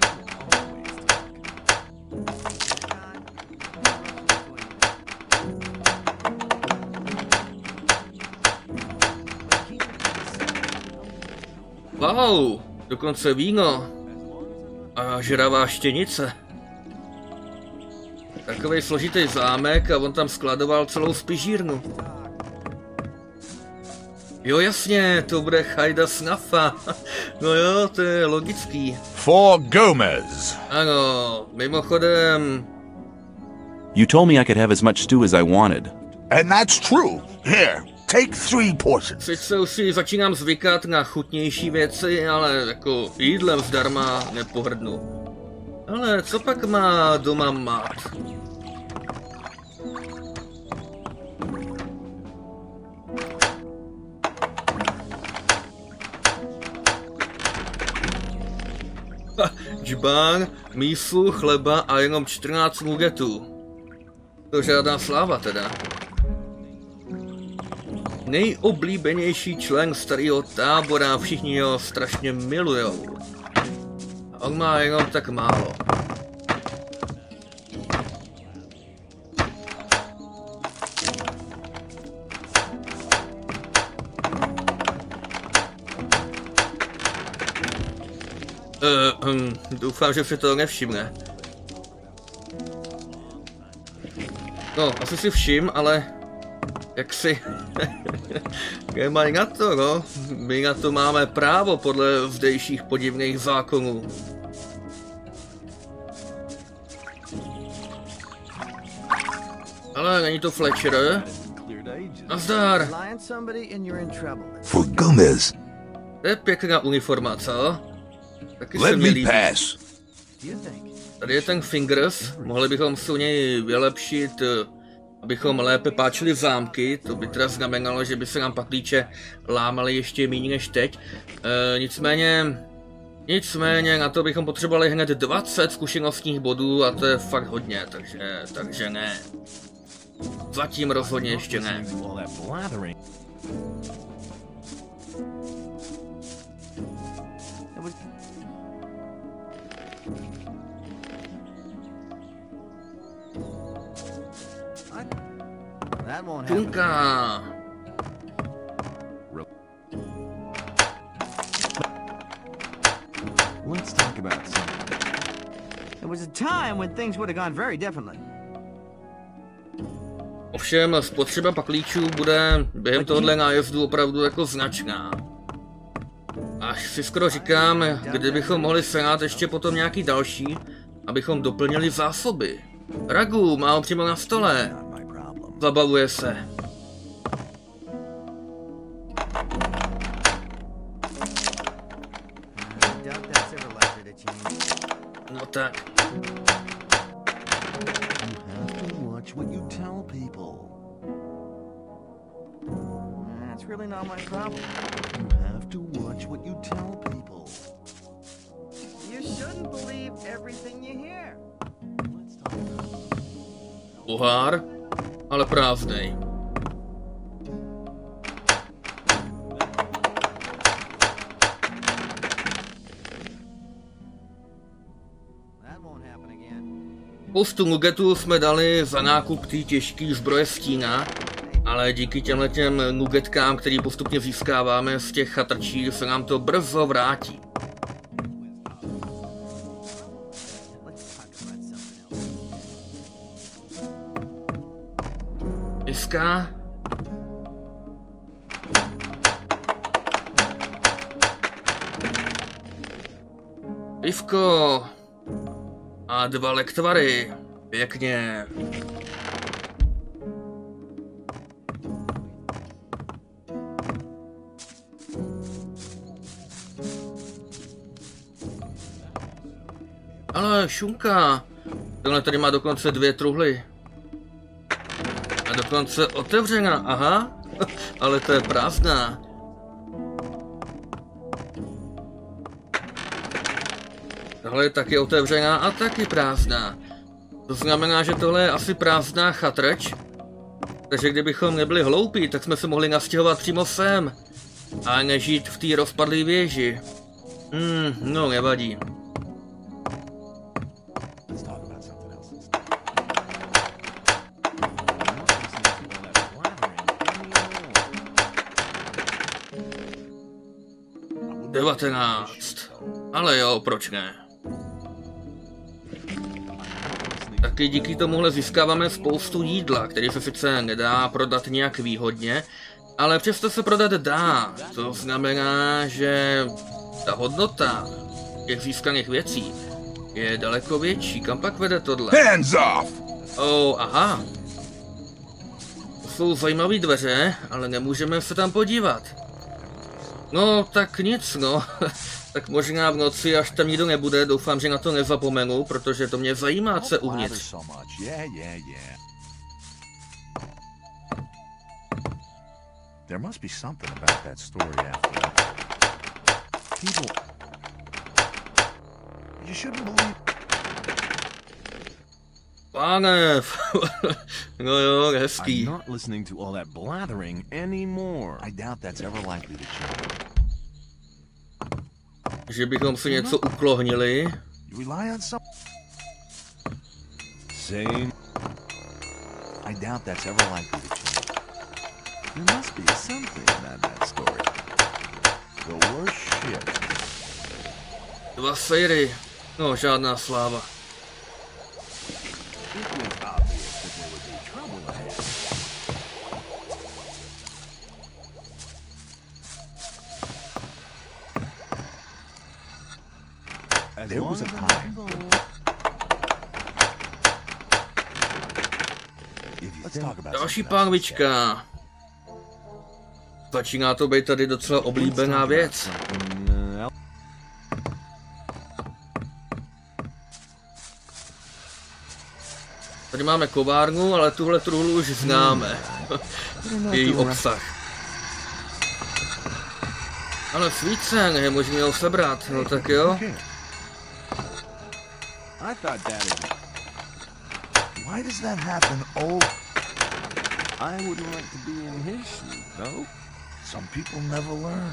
Wow, dokonce víno. A žravá štěnice. Takovej složitý zámek a on tam skladoval celou spižírnu. Jo jasně, to bude chajda snafa. No jo, to je logický. For Gomez. Ano, mimochodem... You told me I could have as much stew as I wanted. And that's true. Here, take 3 portions. Sice už si začínám zvykat na chutnější věci, ale jako jídlem zdarma nepohrdnu. Ale co pak má doma Matt? Džbán, mísu, chleba a jenom 14 nugetů. To žádná sláva teda. Nejoblíbenější člen starého tábora, všichni ho strašně milujou. A on má jenom tak málo. Doufám, že se to nevšimne. No, asi si všim, ale Jak si... mají na to, no. My na to máme právo podle zdejších podivných zákonů. Ale není to Fletcher. Nazdar. For Gomez. To je pěkná uniforma, co? Taky se mi líbí. Tady je ten Fingers, mohli bychom si u něj vylepšit, abychom lépe páčili zámky, to by teda znamenalo, že by se nám paklíče lámaly ještě méně než teď. Nicméně na to bychom potřebovali hned 20 zkušenostních bodů a to je fakt hodně, takže ne. Zatím rozhodně ještě ne. Tunka. Let's talk about something. There was a time when things would have gone very differently. Ovšem, spotřeba paklíčů bude během tohohle nájezdu opravdu jako značná. Až si skoro říkám, kdybychom mohli sehnat ještě potom nějaký další, abychom doplnili zásoby. Ragu má ho přímo na stole. Zabavuje se. No tak. That's really not my problem. You have to watch what you tell people. You shouldn't believe everything you hear. Pohár, ale prázdnej. Spoustu nugetů jsme dali za nákup té těžký zbroje stína, ale díky těmhletěm nugetkám, který postupně získáváme z těch chatrčí, se nám to brzo vrátí. Miska. Pivko. A 2 lektvary. Pěkně. Ale šunka. Tohle tady má dokonce 2 truhly. A dokonce otevřená, aha. Ale to je prázdná. Tohle je taky otevřená a taky prázdná. To znamená, že tohle je asi prázdná chatrč. Takže kdybychom nebyli hloupí, tak jsme se mohli nastěhovat přímo sem. A nežít v té rozpadlé věži. No nevadí. Ale jo, proč ne? Taky díky tomuhle získáváme spoustu jídla, který se sice nedá prodat nějak výhodně, ale přesto se prodat dá. To znamená, že ta hodnota těch získaných věcí je daleko větší. Kam pak vede tohle? Hands off! Aha. To jsou zajímavé dveře, ale nemůžeme se tam podívat. No, tak nic, no. Tak možná v noci, až tam nikdo nebude, doufám, že na to nezapomenu, protože to mě zajímá, co je uvnitř. There must be something about that story after all. People... You shouldn't believe... Pane, no jo, hezký. I'm not listening to all that blathering anymore. I doubt that's ever likely to change. Že bychom si něco uklohnili. Same. I doubt that's ever likely to change. There must be something in that story. The worst shit. 2 sejry. No, žádná sláva. There was a time. Další pánvička. Začíná to být tady docela oblíbená věc. Tady máme kovárnu, ale tuhle truhlu už známe. Její obsah. Ale svícen je možný ho sebrat, no tak jo. Why does that happen? Oh, I wouldn't like to be in his shoes, though. Some people never learn.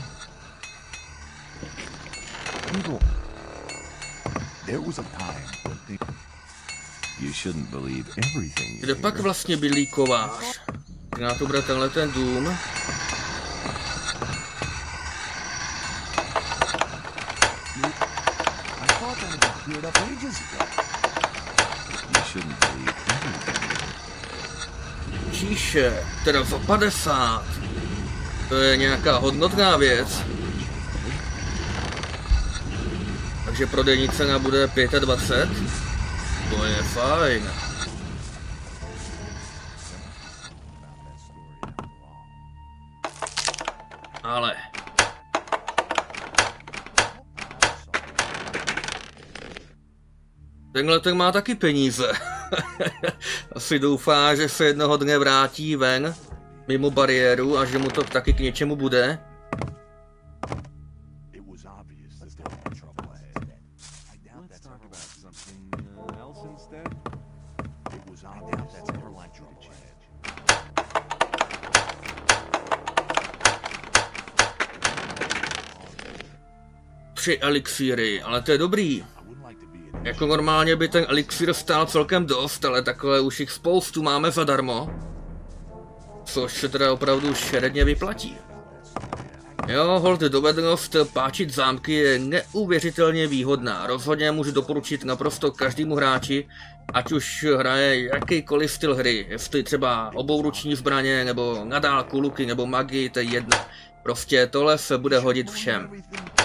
People, there was a time when things... You shouldn't believe everything. Kde pak vlastně bydlí kovář? Na to bude tenhle ten dům. Číše, teda za 50. To je nějaká hodnotná věc. Takže prodejní cena bude 25. To je fajn. Ale... Tenhle ten má taky peníze. Asi doufá, že se jednoho dne vrátí ven, mimo bariéru a že mu to taky k něčemu bude. Tři elixíry, ale to je dobrý. Jako normálně by ten elixír stál celkem dost, ale takhle už jich spoustu máme zadarmo. Což se teda opravdu šeredně vyplatí. Jo, hold, dovednost páčit zámky je neuvěřitelně výhodná. Rozhodně můžu doporučit naprosto každému hráči, ať už hraje jakýkoliv styl hry. Jestli třeba obouruční zbraně, nebo na dálku luky, nebo magii, to je jedno. Prostě tohle se bude hodit všem.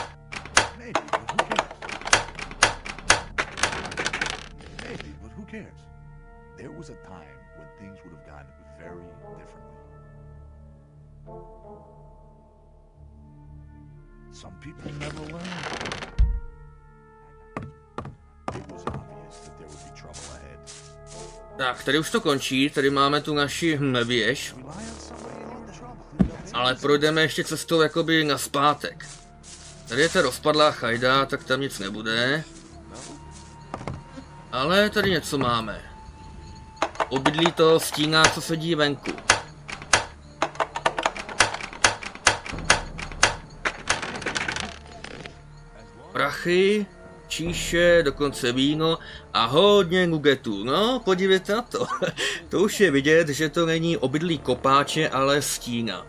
Some people never learn. It was obvious that there would be trouble ahead. Tak, tady už to končí, tady máme tu naši věž. Ale projdeme ještě cestou jakoby nazpátek. Tady je ta rozpadlá chajda, tak tam nic nebude. Ale tady něco máme. Obydlí to stíná, co sedí venku. Prachy, číše, dokonce víno a hodně nugetů. No, podívejte na to. To už je vidět, že to není obydlí kopáče, ale stína.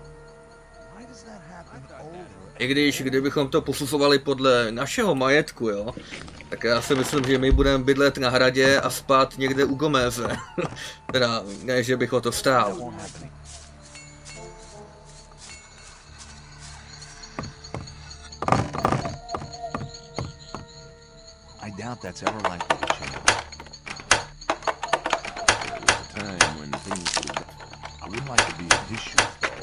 I když, kdybychom to posuzovali podle našeho majetku, jo, tak já si myslím, že my budeme bydlet na hradě a spát někde u Gomeze. Teda, ne, že bych o to stál. I doubt that's ever likely to change. There was a time when things would... I wouldn't like to be in his shoes, though.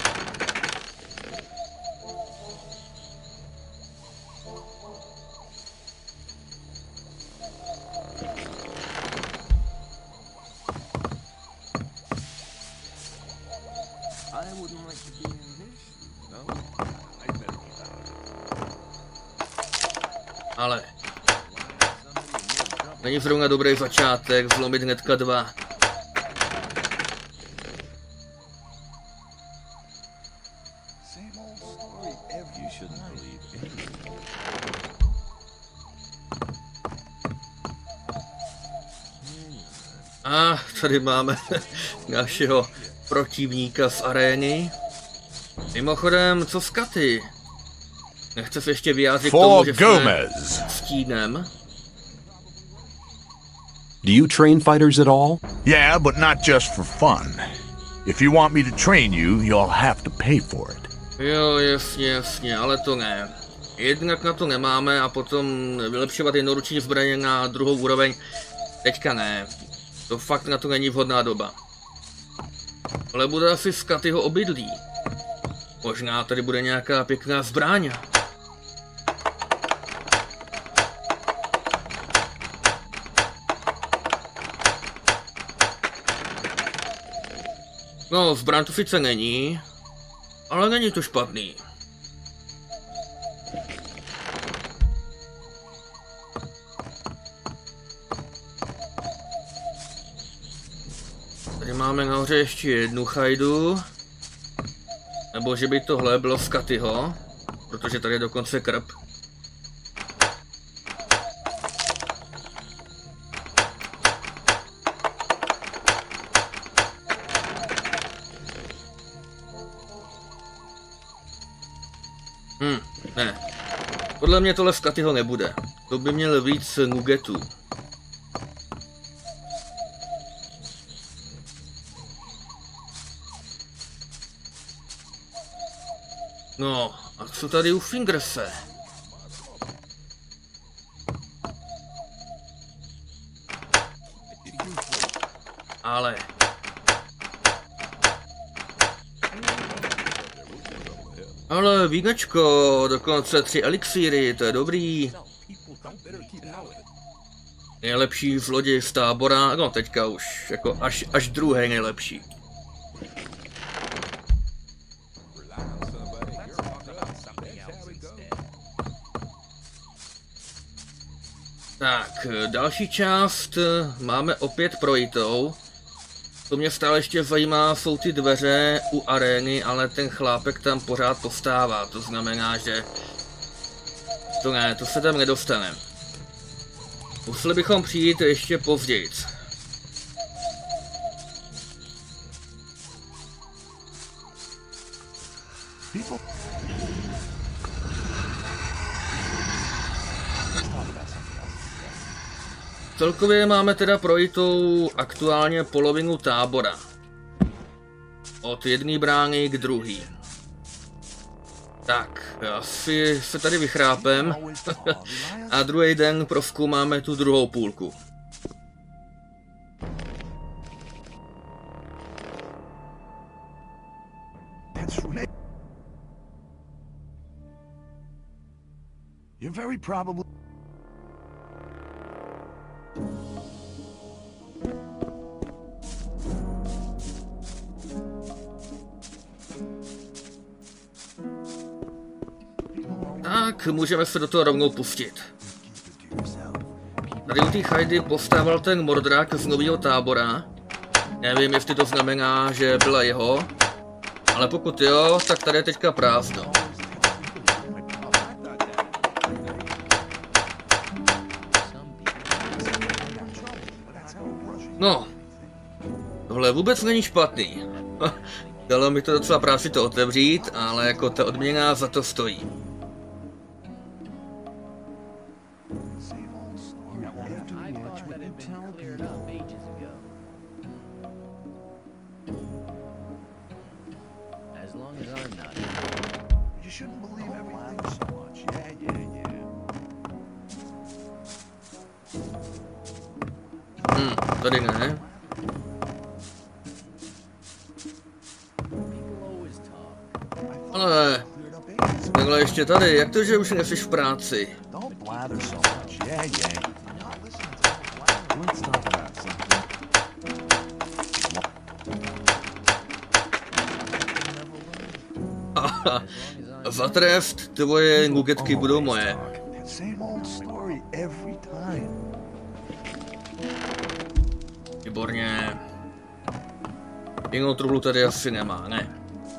I wouldn't like to be in his shoes, no? I better be out. Ale... Není zrovna dobrý začátek, zlomit hnedka 2. A tady máme našeho protivníka z arény. Mimochodem, co s Katy? Nechce se ještě vyjádřit k tomu, že jsme stínem? Do you train fighters at all? Yeah, but not just for fun. If you want me to train you, you'll have to pay for it. Jo, jasně, ale to ne. jednak na to nemáme a potom vylepšovat jednoruční zbraně na druhou úroveň. Teďka ne. To fakt na to není vhodná doba. Ale bude asi z Katyho obydlí. Možná tady bude nějaká pěkná zbraň. No, zbraň to sice není, ale není to špatný. Tady máme nahoře ještě jednu chajdu. Nebo že by tohle bylo z Katyho, protože tady je dokonce krb. Ne. Podle mě tohle z Katyho nebude. To by měl víc nugetů. No, a co tady u Fingerse? Ale... Ale vínačko, dokonce 3 elixíry, to je dobrý. Nejlepší zloděj z tábora, no teďka už jako až druhý nejlepší. Tak, další část máme opět projitou. Co mě stále ještě zajímá, jsou ty dveře u arény, ale ten chlápek tam pořád postává, to znamená, že to ne, to se tam nedostane. Museli bychom přijít ještě později. Celkově máme teda projitou aktuálně polovinu tábora. Od jedné brány k druhý. Tak, asi se tady vychrápem a druhý den prozkoumáme tu druhou půlku. You're very probably... Tak, můžeme se do toho rovnou pustit. Tady u té chajdy postával ten mordrák z nového tábora. Nevím, jestli to znamená, že byla jeho. Ale pokud jo, tak tady je teďka prázdno. No, tohle vůbec není špatný. Dalo mi to docela práci to otevřít, ale jako ta odměna za to stojí. Tady ne. Ale takhle ještě tady, jak to, že už nejsi v práci? Za trest tvoje nugetky budou moje. Výborně. Jinou truhlu tady asi nemá, ne?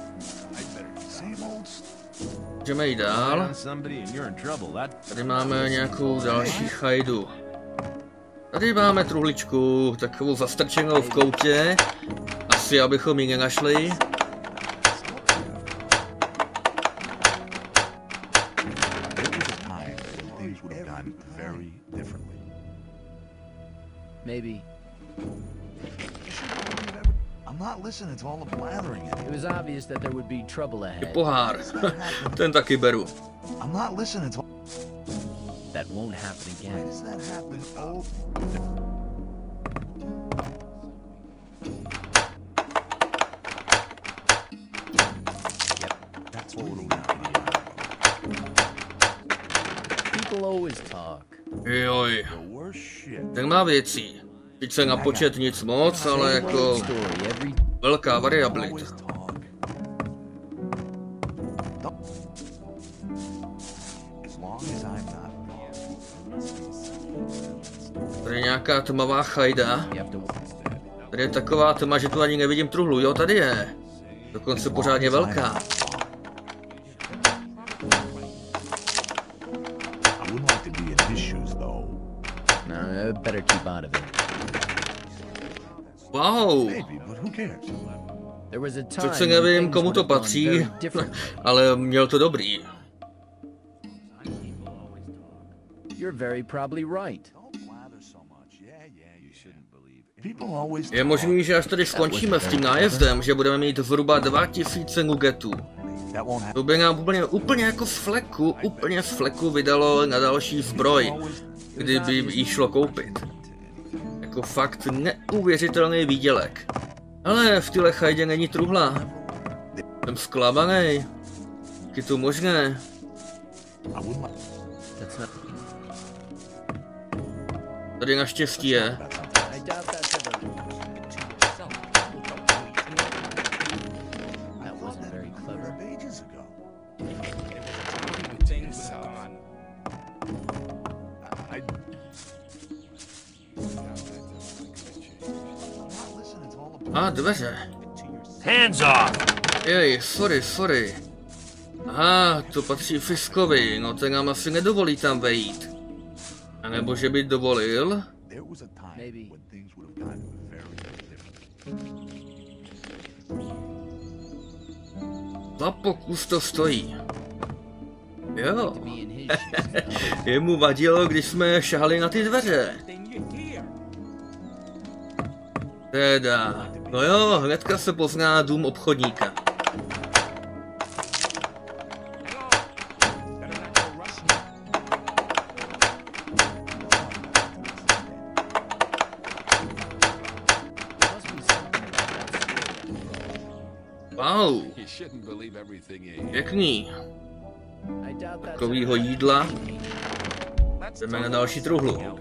Můžeme jít dál. Tady máme nějakou další chajdu. Tady máme truhličku, takovou zastrčenou v koutě. Asi abychom ji nenašli. It was obvious that there would be trouble ahead. Pohár. Ten taky beru. That won't happen again. People always talk. Joj. Ten má věcí. Teď se na počet nic moc, ale jako velká variabilita. Tady je nějaká tmavá chajda. Tady je taková tma, že tu ani nevidím truhlu. Jo, tady je. Dokonce pořádně velká. Better keep out of it. Wow. Přece nevím, komu to patří, ale měl to dobrý. You're very probably right. Je možný, že až tady skončíme s tím nájezdem, že budeme mít zhruba 2000 nugetů. To by nám úplně jako z fleku vydalo na další zbroj, kdyby jí šlo koupit. Jako fakt neuvěřitelný výdělek. Ale v téhle chajdě není truhla. Jsem zklamanej. Jak je to možné? Tady naštěstí je. A dveře. Hands off! Jej, sorry. Aha, to patří Fiskovi, no ten nám asi nedovolí tam vejít. A nebo že by dovolil? Za pokus to stojí. Jo. Jemu vadilo, když jsme šahali na ty dveře. Teda, no jo, hnedka se pozná dům obchodníka. Wow, pěkný. Takovýho jídla. Jdeme na další truhlu.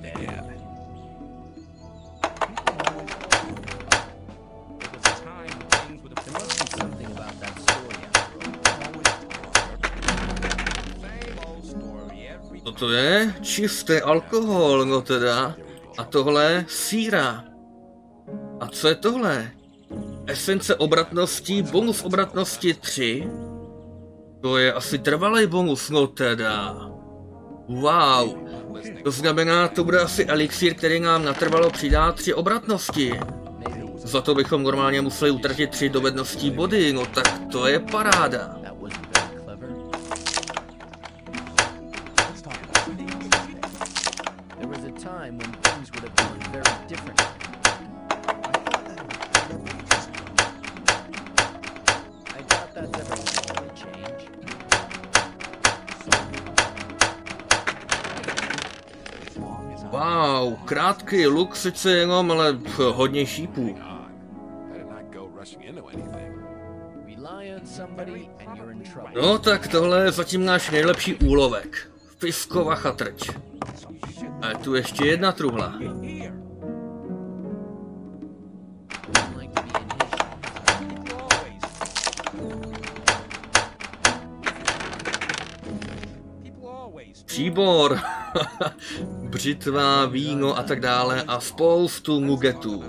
Co to je? Čistý alkohol, no teda. A tohle síra. A co je tohle? Esence obratnosti, bonus obratnosti 3. To je asi trvalý bonus, no teda. Wow. To znamená, to bude asi elixír, který nám natrvalo přidá 3 obratnosti. Za to bychom normálně museli utratit 3 dovedností body, no tak to je paráda. Wow, krátký luk sice jenom, ale hodně šípů. No tak tohle je zatím náš nejlepší úlovek. Fiskova chatrč. A je tu ještě jedna truhla. Příbor, břitva, víno a tak dále a spoustu nugetů.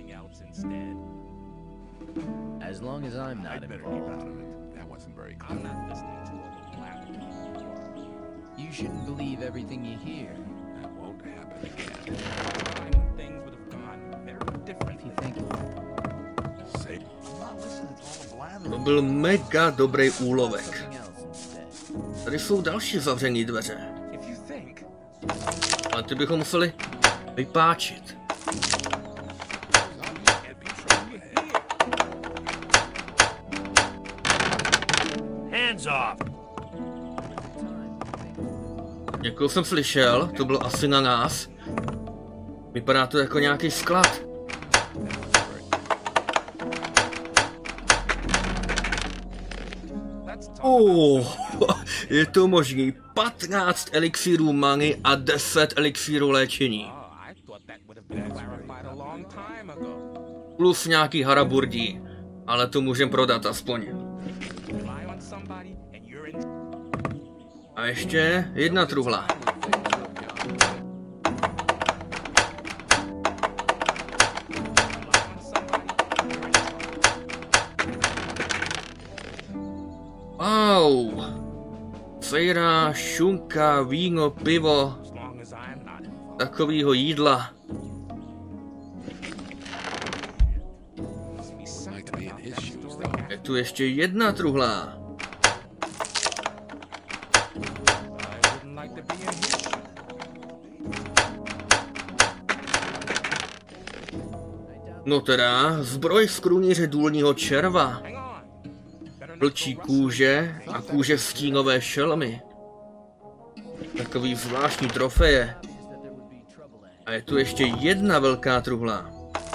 To byl mega dobrý úlovek. Tady jsou další zavřené dveře. Ale ty bychom museli vypáčit. hands off. Někoho jsem slyšel, to bylo asi na nás. Vypadá to jako nějaký sklad. Je to možný. 15 elixírů many a 10 elixírů léčení. Plus nějaký haraburdí, ale to můžem prodat aspoň. A ještě jedna truhla. Wow. Fejra, šunka, víno, pivo. Takovýho jídla. Je tu ještě jedna truhla. No teda, zbroj z krunýře důlního červa. Vlčí kůže a kůže stínové šelmy. Takový zvláštní trofeje. A je tu ještě jedna velká truhla.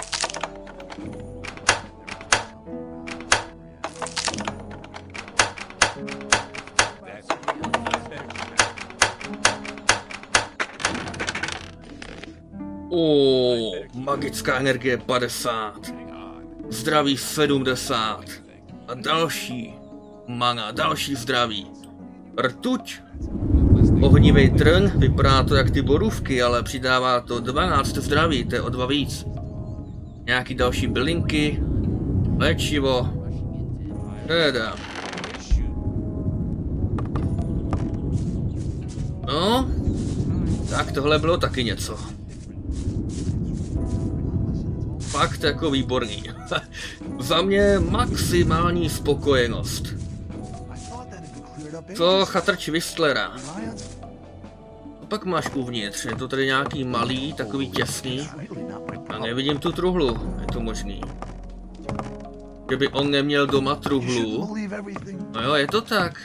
Magická energie 50. Zdraví 70. A další mana, další zdraví. Rtuť. Ohnivý trn, vypadá to jak ty borůvky, ale přidává to 12 zdraví, to je o 2 víc. Nějaký další bylinky. Léčivo. Teda. No, tak tohle bylo taky něco. Fakt jako výborný. Za mě maximální spokojenost. Co chatrč Whistlera? Co pak máš uvnitř? Je to tady nějaký malý, takový těsný? A nevidím tu truhlu, je to možný. Kdyby on neměl doma truhlu? No jo, je to tak.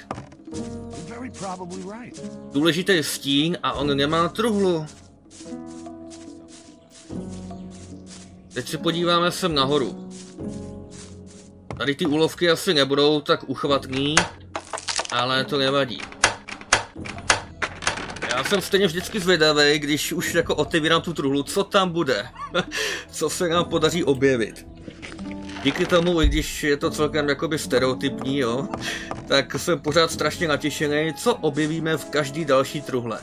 Důležitý je stín a on nemá truhlu. Teď se podíváme sem nahoru. Tady ty úlovky asi nebudou tak uchvatný, ale to nevadí. Já jsem stejně vždycky zvědavý, když už jako otevírám tu truhlu, co tam bude. Co se nám podaří objevit. Díky tomu, i když je to celkem jakoby stereotypní, jo, tak jsem pořád strašně natěšený, co objevíme v každý další truhle.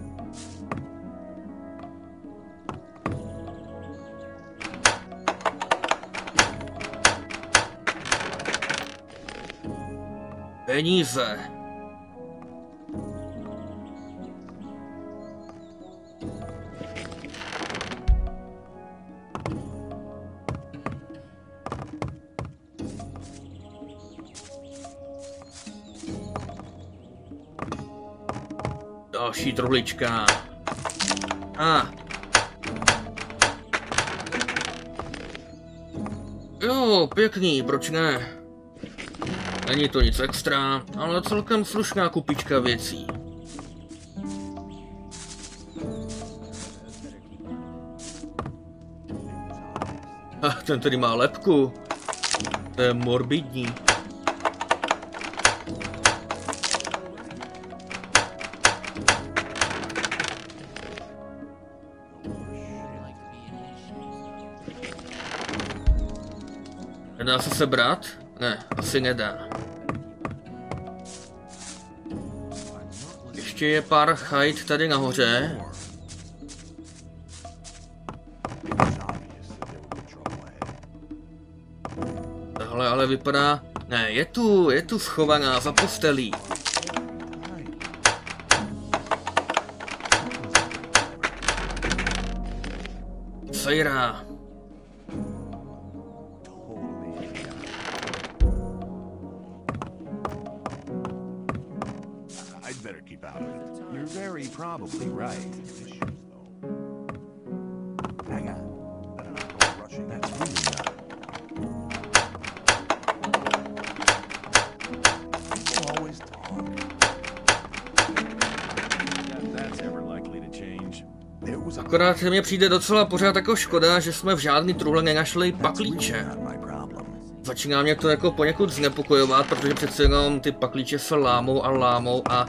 Peníze. Další truhlička. Jo, pěkný, proč ne? Není to nic extra, ale celkem slušná kupička věcí. Ten tady má lebku. To je morbidní. Nedá se sebrat? Ne, asi nedá. Ještě je pár chajt tady nahoře. Tohle ale vypadá... Ne, je tu schovaná za postelí. Fejra. Probably right. Hang on. Better not go rushing. That's really not. People always Akorát mně přijde docela pořád jako škoda, že jsme v žádný truhle nenašli paklíče. Začíná mě to jako poněkud znepokojovat, protože přece jenom ty paklíče se lámou a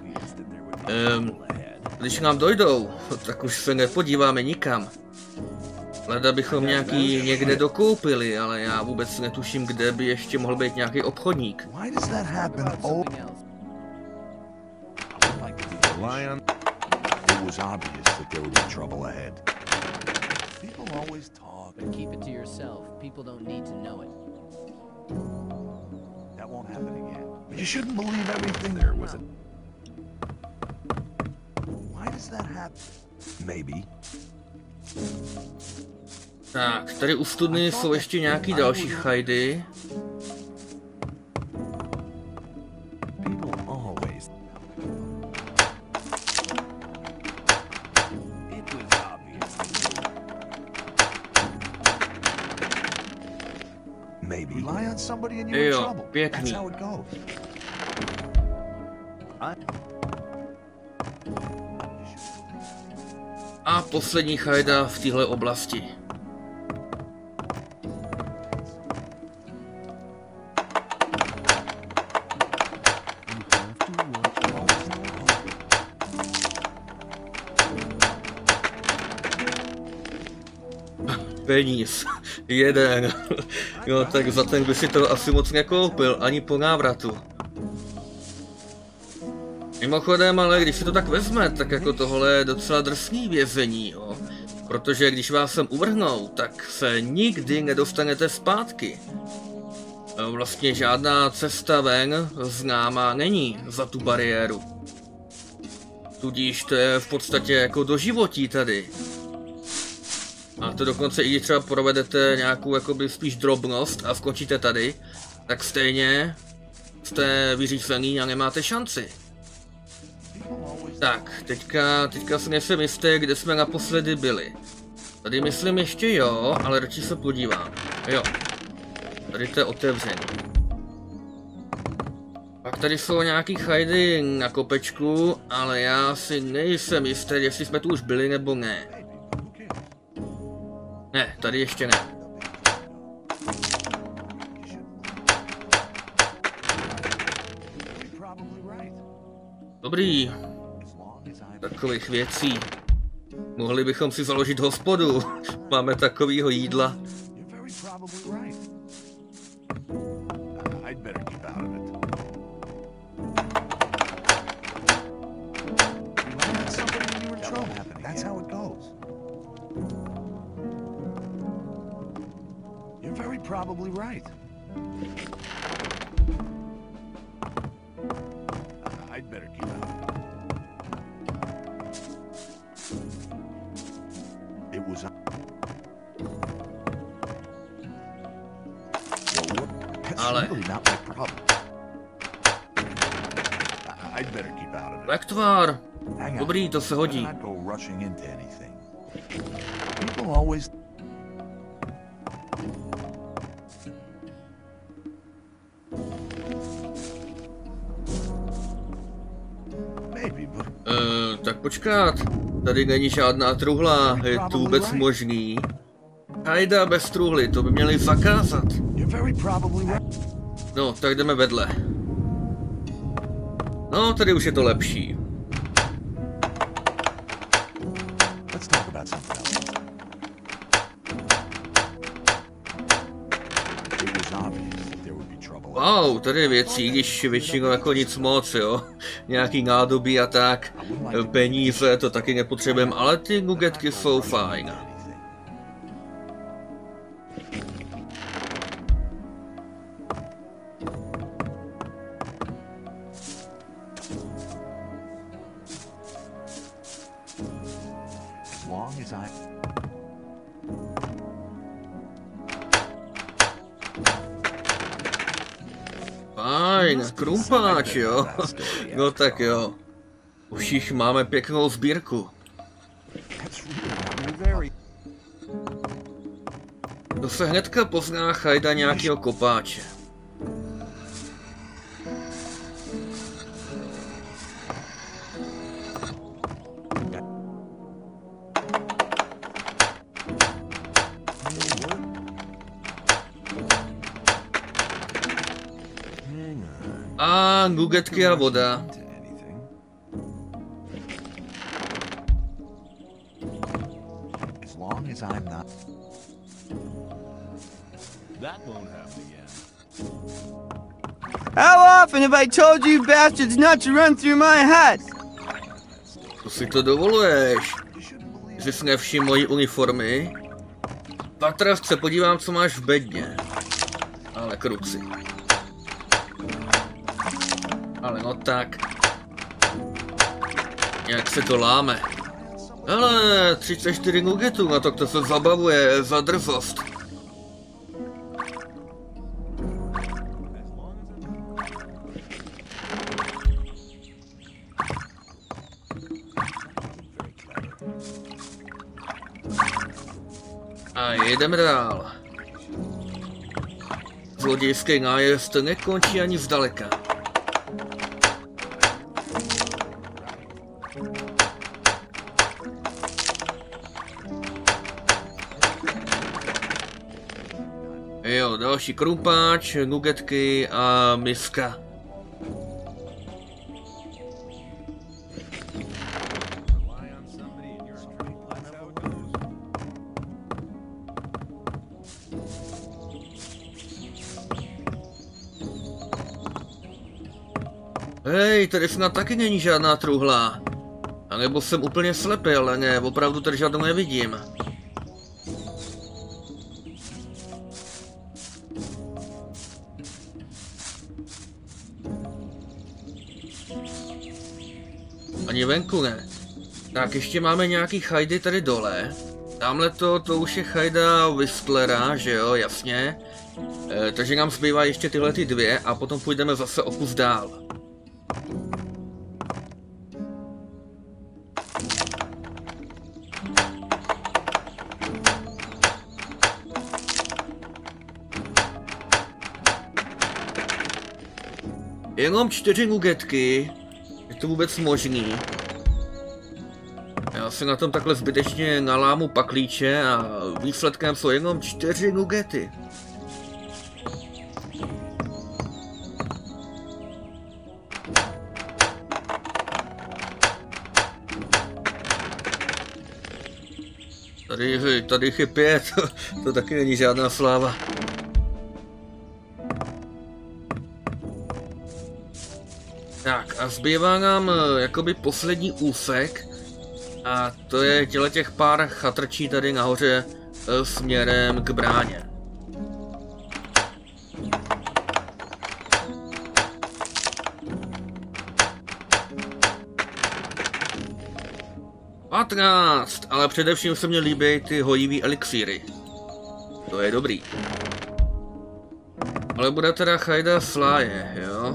když nám dojdou, tak už se nepodíváme nikam. Leda bychom nějaký někde dokoupili, ale já vůbec netuším, kde by ještě mohl být nějaký obchodník. It was obvious that there would be trouble ahead. People always talk. But keep it to yourself. People don't need to know it. That won't happen again. You shouldn't believe everything there was. Why does that happen? Maybe. Tak, tady u studny jsou ještě nějaký další chajdy. Jo, pěkný. A poslední chajda v téhle oblasti. Peníz. Jeden. Jo, tak za ten by si to asi moc nekoupil, ani po návratu. Mimochodem, ale když si to tak vezme, tak jako tohle je docela drsný vězení, jo. Protože když vás sem uvrhnou, tak se nikdy nedostanete zpátky. Vlastně žádná cesta ven známá není za tu bariéru. Tudíž to je v podstatě jako doživotí tady. A to dokonce, i když třeba provedete nějakou jakoby spíš drobnost a skončíte tady, tak stejně jste vyřízený a nemáte šanci. Tak, teďka si nejsem jistý, kde jsme naposledy byli. Tady myslím ještě jo, ale radši se podívám. Jo, tady to je otevřený. Pak tady jsou nějaký chajdy na kopečku, ale já si nejsem jistý, jestli jsme tu už byli nebo ne. Ne, tady ještě ne. Dobrý. Takových věcí. Mohli bychom si založit hospodu. Máme takovýho jídla. Probably right. I'd better keep out. It was. Ale. I'd better keep out of it. Lektvar. Dobrý, to se hodí. People always. Tak počkat, tady není žádná truhla, je to vůbec možný? Hajda bez truhly, to by měli zakázat. No, tak jdeme vedle. No, tady už je to lepší. Wow, tady je věcí, když většinou jako nic moc, jo. Nějaký nádobí a tak, peníze, to taky nepotřebujeme, ale ty nugetky jsou fajn. Fajn, krumpáč, jo. No tak jo. Už jich máme pěknou sbírku. To se hnedka pozná chajda nějakého kopáče. A nugetky a voda. As long as I'm not. That won't happen again. How often have I told you bastards not to run through my hut? To si to dovoluješ? Že jsi nevšiml mojí uniformy? Patras se podívám, co máš v bedně. Ale kruci. Ale no tak. Jak se to láme. Ale 34 nugetů, na to se zabavuje za drzost. A jedeme dál. Zlodějský nájezd nekončí ani zdaleka. Jo, další krumpáč, nugetky a miska. Hej, tady snad taky není žádná truhla. A nebo jsem úplně slepý, ale ne, opravdu tady žádnou nevidím. Ani venku ne. Tak ještě máme nějaký chajdy tady dole. Tamhle to už je chajda Whistlera, že jo, jasně. Takže nám zbývá ještě tyhle ty dvě a potom půjdeme zase o kus dál. Jenom 4 nugetky. Je to vůbec možný? Já si na tom takhle zbytečně nalámu paklíče a výsledkem jsou jenom 4 nugety. Tady je 5, to taky není žádná sláva. Tak a zbývá nám jakoby poslední úsek a to je těch pár chatrčí tady nahoře směrem k bráně. Patnáct, ale především se mně líbí ty hojivý elixíry. To je dobrý. Ale bude teda chajda sláje, jo?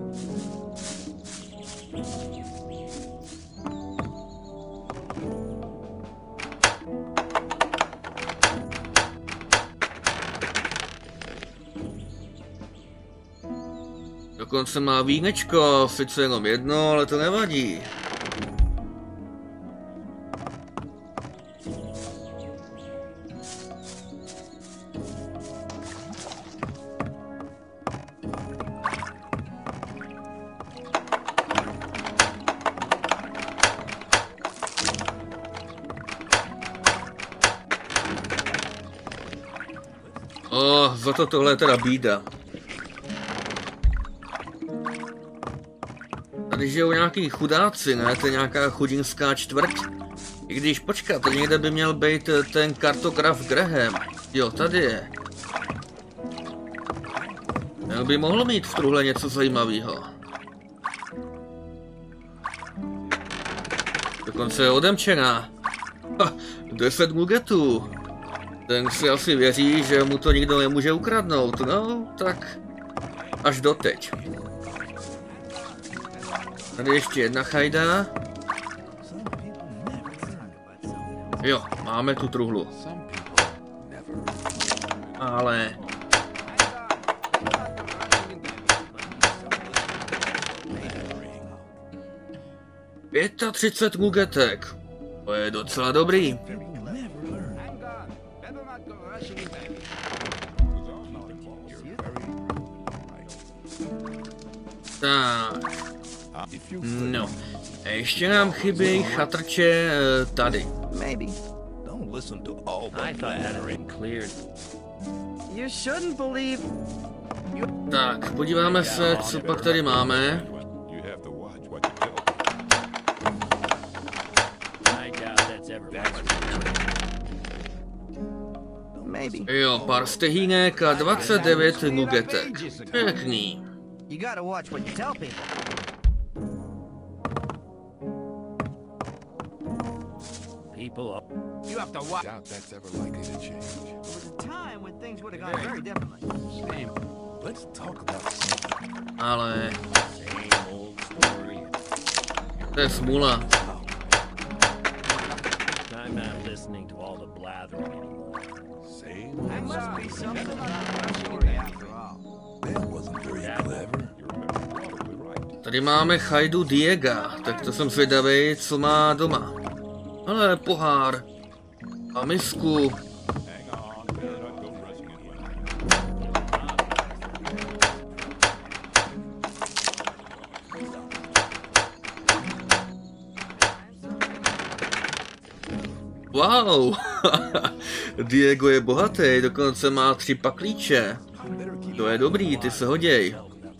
Dokonce má vínečko, sice jenom jedno, ale to nevadí. Za to tohle je teda bída. Tady žijou nějaký chudáci, ne? To je nějaká chudinská čtvrť. I když počkat, tady někde by měl být ten kartograf Graham. Jo, tady je. Ten by mohl mít v truhle něco zajímavého. Dokonce je odemčená. 10 nugetů. Ten si asi věří, že mu to nikdo nemůže ukradnout. No, tak až doteď. Tady ještě jedna chajda. Jo, máme tu truhlu. Ale... 35 nugetek. To je docela dobrý. Tak. No. A ještě nám chybí chatrče tady. Maybe. Don't listen to all I thought that had been cleared. You shouldn't believe. Tak, podíváme se, co pak tady máme. You have to watch what you tell. I doubt that's ever Maybe. Jo, pár stehínek a 29 nugetek. Pěkný. You gotta watch what you tell people. people up. You have to watch. Doubt that's ever likely to change. There was a time when things would have gone very differently. Same. Let's talk about something. Ale... Same old story. To je smůla. I'm not listening to all the blathering anymore. Same. There must be something about our story after all. That wasn't very clever. Tady máme chajdu Diega, tak to jsem zvědavý, co má doma. Ale pohár a misku. Wow, Diego je bohatý, dokonce má 3 paklíče. To je dobrý, ty se hoděj.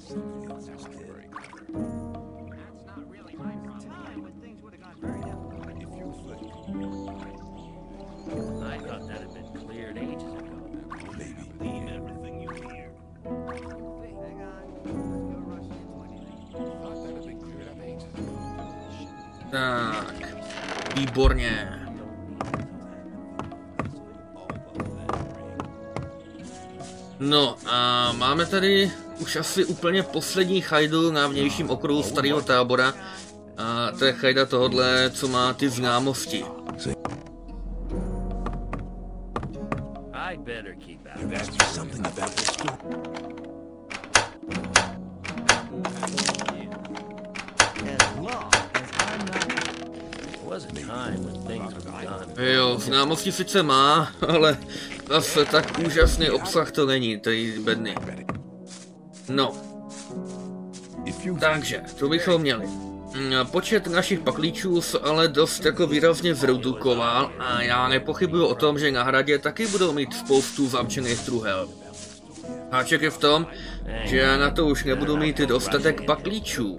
Tak, výborně. No a máme tady už asi úplně poslední chajdu na vnějším okruhu starého tábora. A to je chajda tohodle, co má ty známosti. Jo, známosti sice má, ale zase tak úžasný obsah to není, tady bedny. No. Takže, to bychom měli. Počet našich paklíčů se ale dost jako výrazně zredukoval a já nepochybuju o tom, že na hradě taky budou mít spoustu zamčených truhel. Háček je v tom, že já na to už nebudu mít dostatek paklíčů.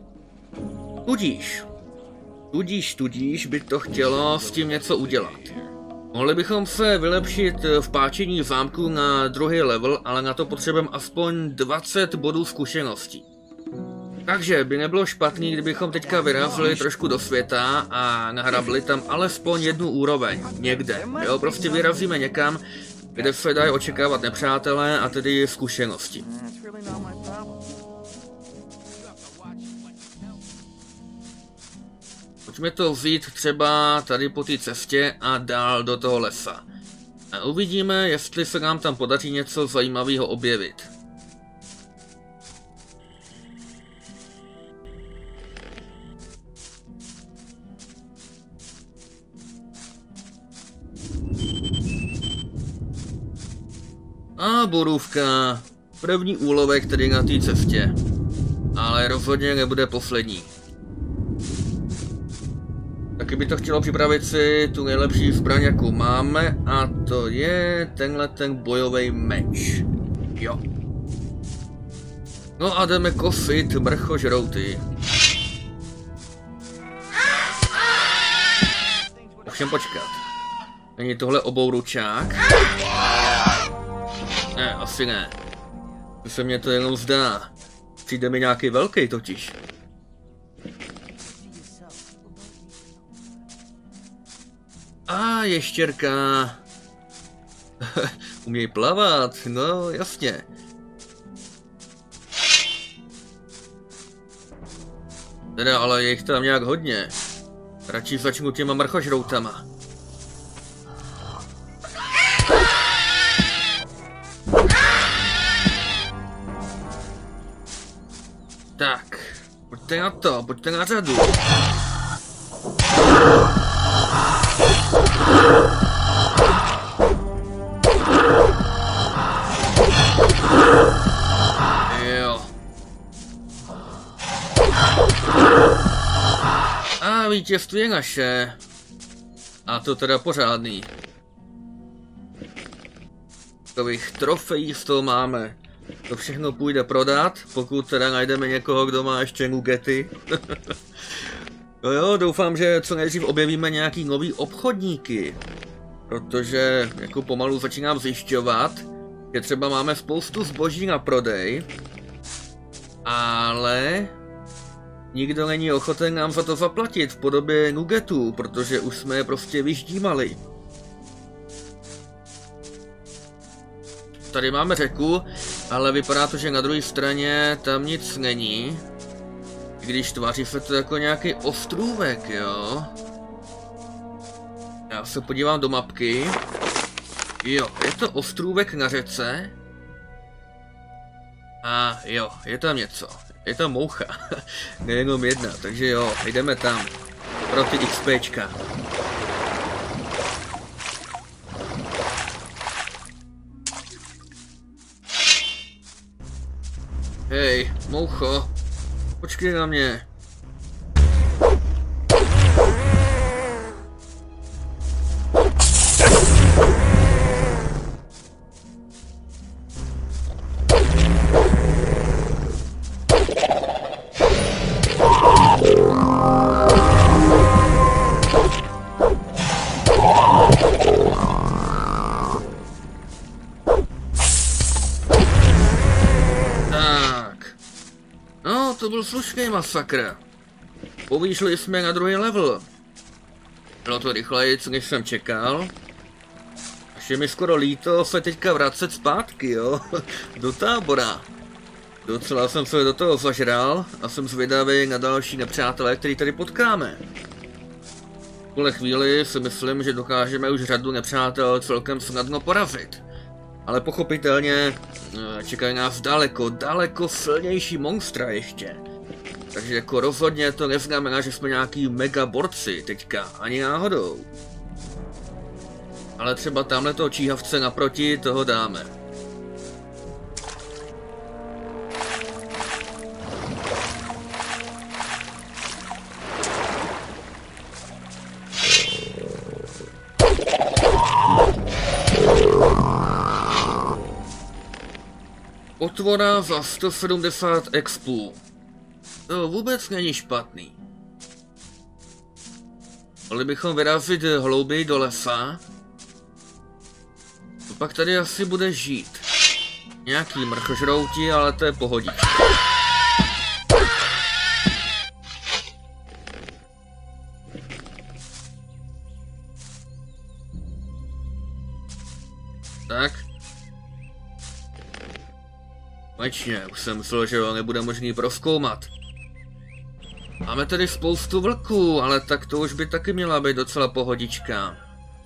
Tudíž by to chtělo s tím něco udělat. Mohli bychom se vylepšit v páčení zámku na druhý level, ale na to potřebujeme aspoň 20 bodů zkušeností. Takže by nebylo špatný, kdybychom teďka vyrazili trošku do světa a nahrabli tam alespoň jednu úroveň, někde. Jo, prostě vyrazíme někam, kde se dají očekávat nepřátelé a tedy zkušenosti. Pojďme to vzít třeba tady po té cestě a dál do toho lesa. A uvidíme, jestli se nám tam podaří něco zajímavého objevit. A borůvka. První úlovek tedy na té cestě. Ale rozhodně nebude poslední. Taky by to chtělo připravit si tu nejlepší zbraň, jakou máme, a to je tenhle ten bojový meč. Jo. No a jdeme kosit mrchožrouty. Ovšem počkat. Není tohle obouručák? Ne, asi ne. To se mně to jenom zdá. Přijde mi nějaký velký totiž. A ještěrka. Uměj plavat, no jasně. Teda, ale je jich tam nějak hodně. Radši začnu těma mrchožroutama. Tak, pojďte na to, pojďte na řadu. Jo. A vítězství je naše. A to teda pořádný. Takových trofejí z toho máme. To všechno půjde prodat, pokud teda najdeme někoho, kdo má ještě nugety. No jo, doufám, že co nejdřív objevíme nějaký nový obchodníky. Protože jako pomalu začínám zjišťovat, že třeba máme spoustu zboží na prodej, ale nikdo není ochoten nám za to zaplatit v podobě nugetů, protože už jsme je prostě vyždímali. Tady máme řeku, ale vypadá to, že na druhé straně tam nic není. Když tváří se to jako nějaký ostrůvek, jo. Já se podívám do mapky. Jo, je to ostrůvek na řece. A jo, je tam něco. Je tam moucha. Nejenom jedna, takže jo, jdeme tam. Pro ty XPčka. Hej, moucho. Počkej na mě. To byl slušný masakr. Povýšli jsme na druhý level. Bylo to rychleji, než jsem čekal. Až je mi skoro líto se teďka vracet zpátky, jo, do tábora. Docela jsem se do toho zažral a jsem zvědavý na další nepřátelé, který tady potkáme. V tuhle chvíli si myslím, že dokážeme už řadu nepřátel celkem snadno porazit. Ale pochopitelně čekají nás daleko silnější monstra ještě. Takže jako rozhodně to neznamená, že jsme nějaký mega borci teďka, ani náhodou. Ale třeba tamhle toho číhavce naproti, toho dáme. Otvora za 170 expů. To vůbec není špatný. Mohli bychom vyrazit hlouběji do lesa. To pak tady asi bude žít. Nějaký mrchožrouti, ale to je pohodička. Tak. Konečně, už jsem myslel, že ho nebude možný prozkoumat. Máme tady spoustu vlků, ale tak to už by taky měla být docela pohodička.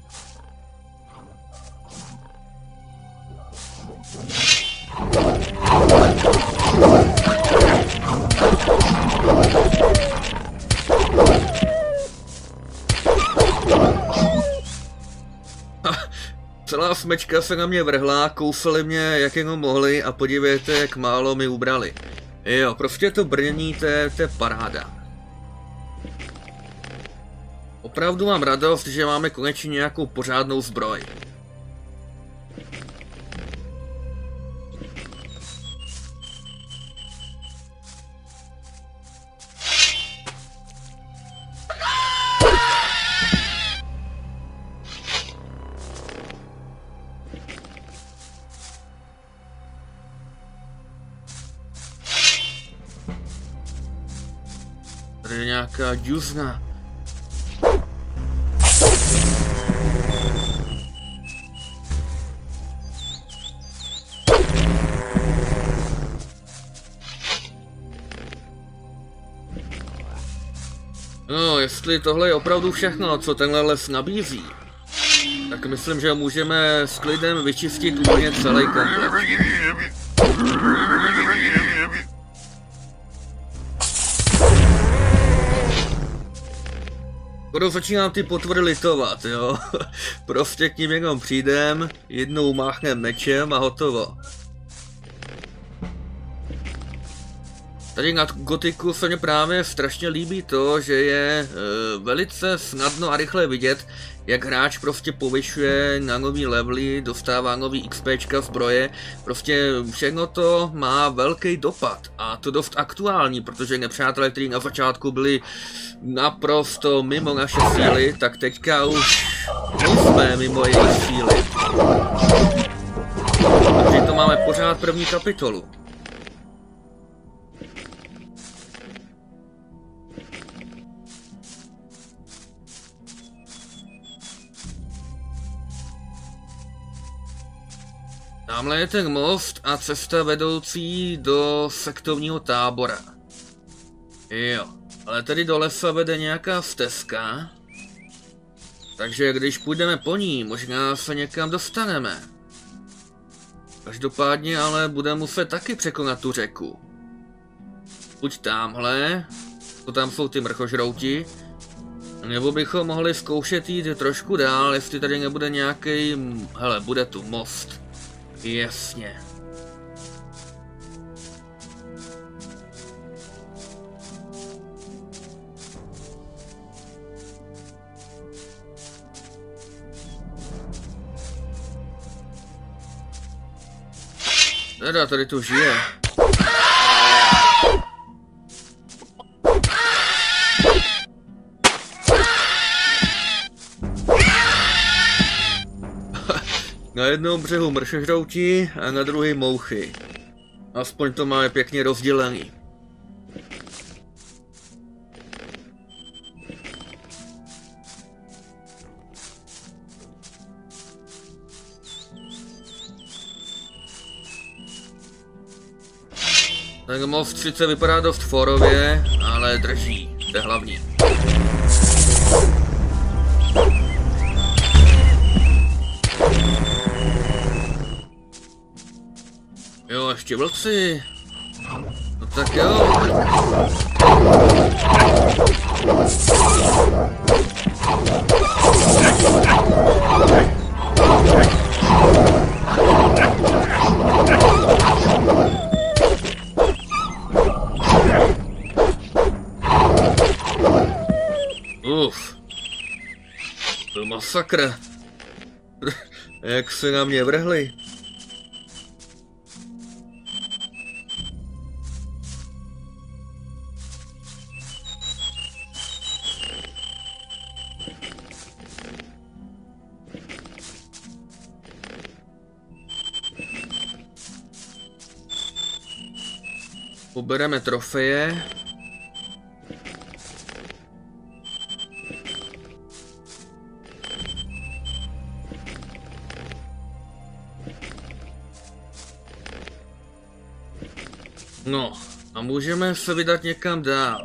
Celá smečka se na mě vrhla, kousali mě jak jenom mohli a podívejte, jak málo mi ubrali. Jo, prostě to brnění, to je paráda. Opravdu mám radost, že máme konečně nějakou pořádnou zbroj. Tady je nějaká džuzna. No, jestli tohle je opravdu všechno, co tenhle les nabízí, tak myslím, že můžeme s klidem vyčistit úplně celý komplet. Skoro začínám ty potvory litovat, jo. Prostě k ním jenom přijdem, jednou máchnem mečem a hotovo. Tady na Gotiku se mi právě strašně líbí to, že je velice snadno a rychle vidět, jak hráč prostě povyšuje na nový levely, dostává nový XPčka zbroje, prostě všechno to má velký dopad a to dost aktuální, protože nepřátelé, kteří na začátku byli naprosto mimo naše síly, tak teďka už jsme mimo jejich síly. Takže to máme pořád první kapitolu. Tamhle je ten most a cesta vedoucí do sektovního tábora. Jo, ale tady do lesa vede nějaká stezka. Takže když půjdeme po ní, možná se někam dostaneme. Každopádně ale budeme muset taky překonat tu řeku. Buď tamhle, to tam jsou ty mrchožrouti, nebo bychom mohli zkoušet jít trošku dál, jestli tady nebude nějaký... Hele, bude tu most. Jasně. Teda, tady tu žije. Na jednom břehu mršežrouti a na druhém mouchy. Aspoň to máme pěkně rozdělený. Ten most sice vypadá dost forově, ale drží, to je hlavní. Jo, ještě vlci. No tak jo. To masakr. Jak se na mě vrhli. Ubereme trofeje. No, a můžeme se vydat někam dál.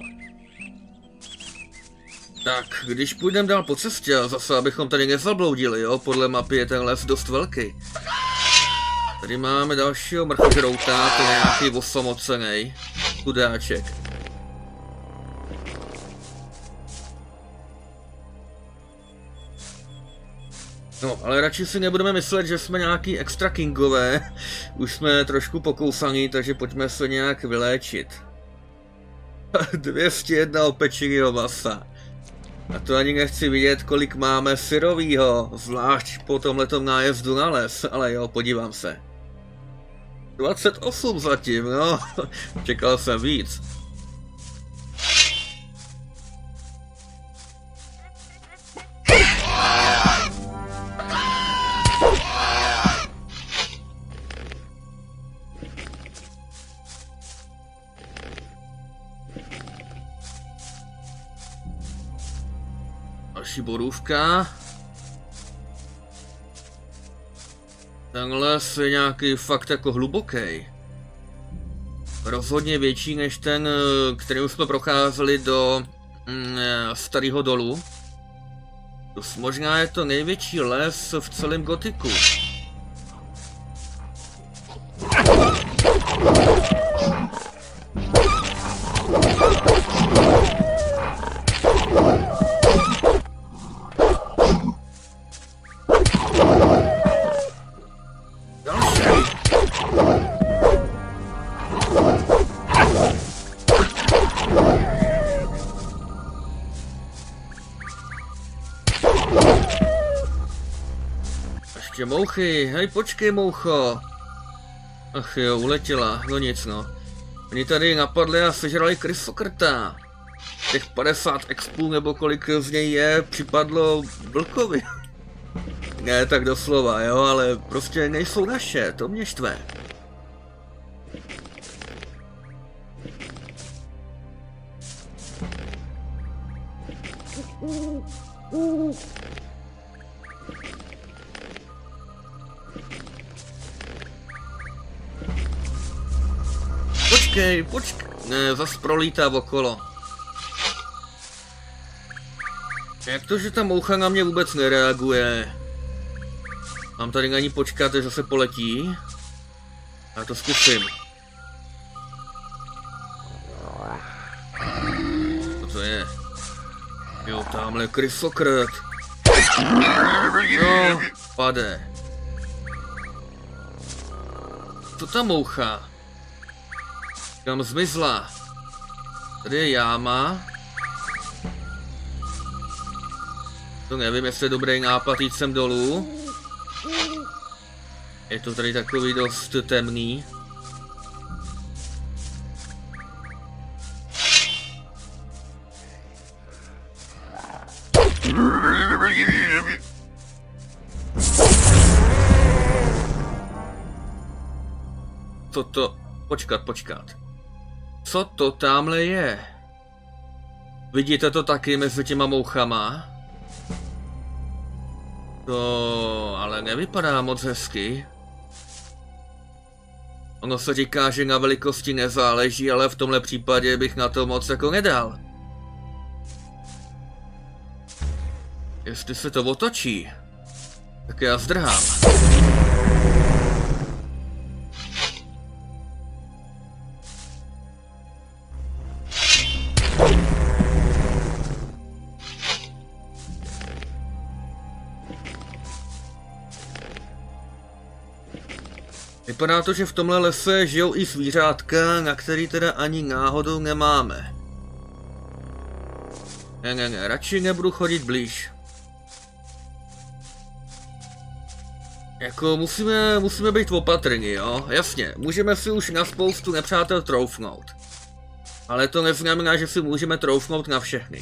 Tak, když půjdeme dál po cestě, zase abychom tady nezabloudili, jo, podle mapy je ten les dost velký. Tady máme dalšího mrchožrouta, to je nějaký osamocenej chudáček. No, ale radši si nebudeme myslet, že jsme nějaký extra kingové. Už jsme trošku pokousaní, takže pojďme se nějak vyléčit. 201 opečeného masa. A to ani nechci vidět, kolik máme syrovýho, zvlášť po tomhletom nájezdu na les, ale jo, podívám se. 28 zatím, no. Čekal jsem víc. Další borůvka. Ten les je nějaký fakt jako hluboký. Rozhodně větší než ten, který jsme procházeli do starého dolu. Možná je to největší les v celém Gotiku. Ještě mouchy, hej, počkej, moucho. Ach jo, uletěla, no nic no. Oni tady napadli a sežrali krysokrta. Těch 50 expů nebo kolik z něj je, připadlo Vlkovi. Ne tak doslova, jo, ale prostě nejsou naše, to mě štve. Počkej, ne, zas prolítá okolo. Jak to, že ta moucha na mě vůbec nereaguje? Mám tady na ní počkat, že zase poletí? Já to zkusím. Co to je? Jo, tamhle krysokrt. No, pade. Co ta moucha? Kam zmizla? Tady je jáma. To nevím, jestli je dobrý nápad jít sem dolů. Je to tady takový dost temný. Co to? Počkat. Co to tamhle je? Vidíte to taky mezi těma mouchama? To ale nevypadá moc hezky. Ono se říká, že na velikosti nezáleží, ale v tomhle případě bych na to moc jako nedal. Jestli se to otočí, tak já zdrhám. Vypadá to, že v tomhle lese žijou i zvířátka, na který teda ani náhodou nemáme. Ne, radši nebudu chodit blíž. Jako musíme být opatrní, jo? Jasně, můžeme si už na spoustu nepřátel troufnout. Ale to neznamená, že si můžeme troufnout na všechny.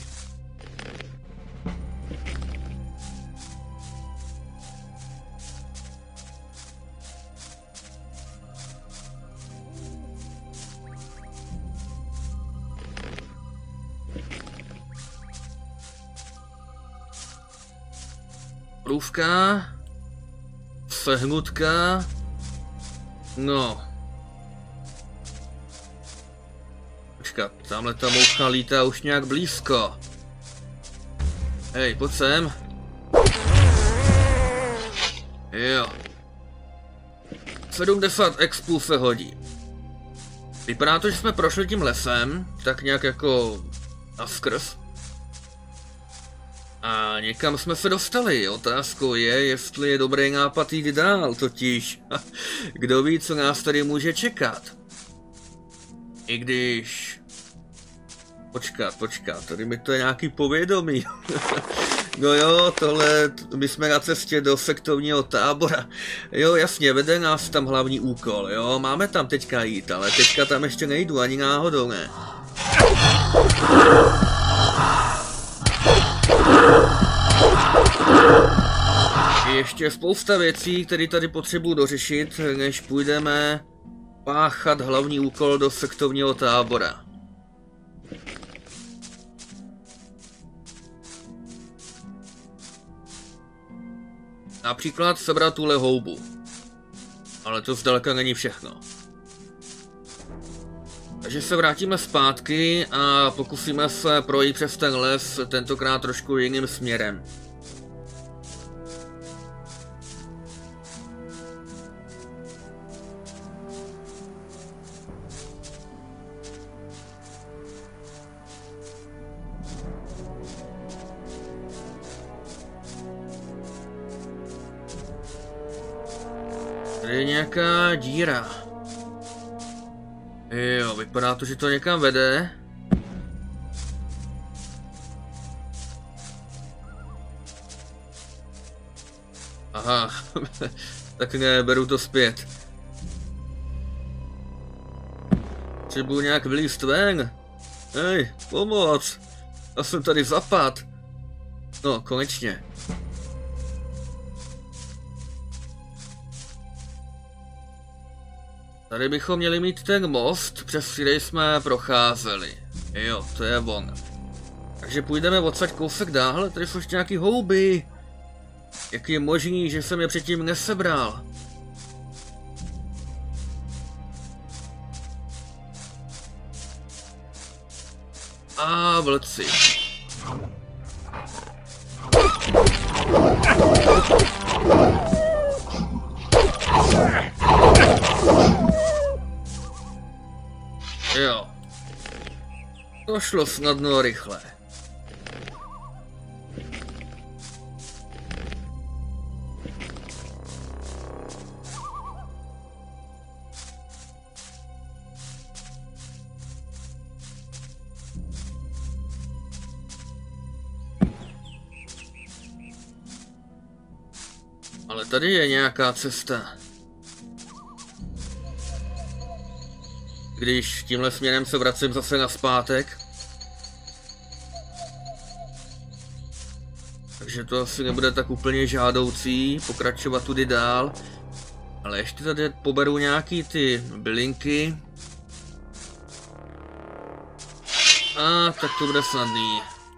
Průvka, sehnutka, no. Počkat, tamhle ta moucha lítá už nějak blízko. Hej, pojď sem. Jo. 70 expů se hodí. Vypadá to, že jsme prošli tím lesem, tak nějak jako naskrz. A někam jsme se dostali. Otázkou je, jestli je dobrý nápad jít dál, totiž. Kdo ví, co nás tady může čekat. I když... Počkat, tady mi to je nějaký povědomí. No jo, my jsme na cestě do sektovního tábora. Jo, jasně, vede nás tam hlavní úkol, jo, máme tam teďka jít, ale teďka tam ještě nejdu, ani náhodou ne. Ještě spousta věcí, které tady potřebuji dořešit, než půjdeme páchat hlavní úkol do sektovního tábora. Například sebrat tuhle houbu. Ale to zdaleka není všechno. Takže se vrátíme zpátky a pokusíme se projít přes ten les, tentokrát trošku jiným směrem. Tady je nějaká díra. Jo, vypadá to, že to někam vede. Aha, tak ne, beru to zpět. Potřebuji nějak vylízt ven. Hej, pomoc. Já jsem tady zapad. No, konečně. Tady bychom měli mít ten most, přes který jsme procházeli. Jo, to je on. Takže půjdeme odsaď kousek dál, tady jsou ještě nějaký houby. Jak je možný, že jsem je předtím nesebral? A vlci. Jo. To šlo snadno rychle. Ale tady je nějaká cesta. Když tímhle směrem se vracím zase nazpátek. Takže to asi nebude tak úplně žádoucí pokračovat tudy dál. Ale ještě tady poberu nějaký ty bylinky. A tak to bude snadný.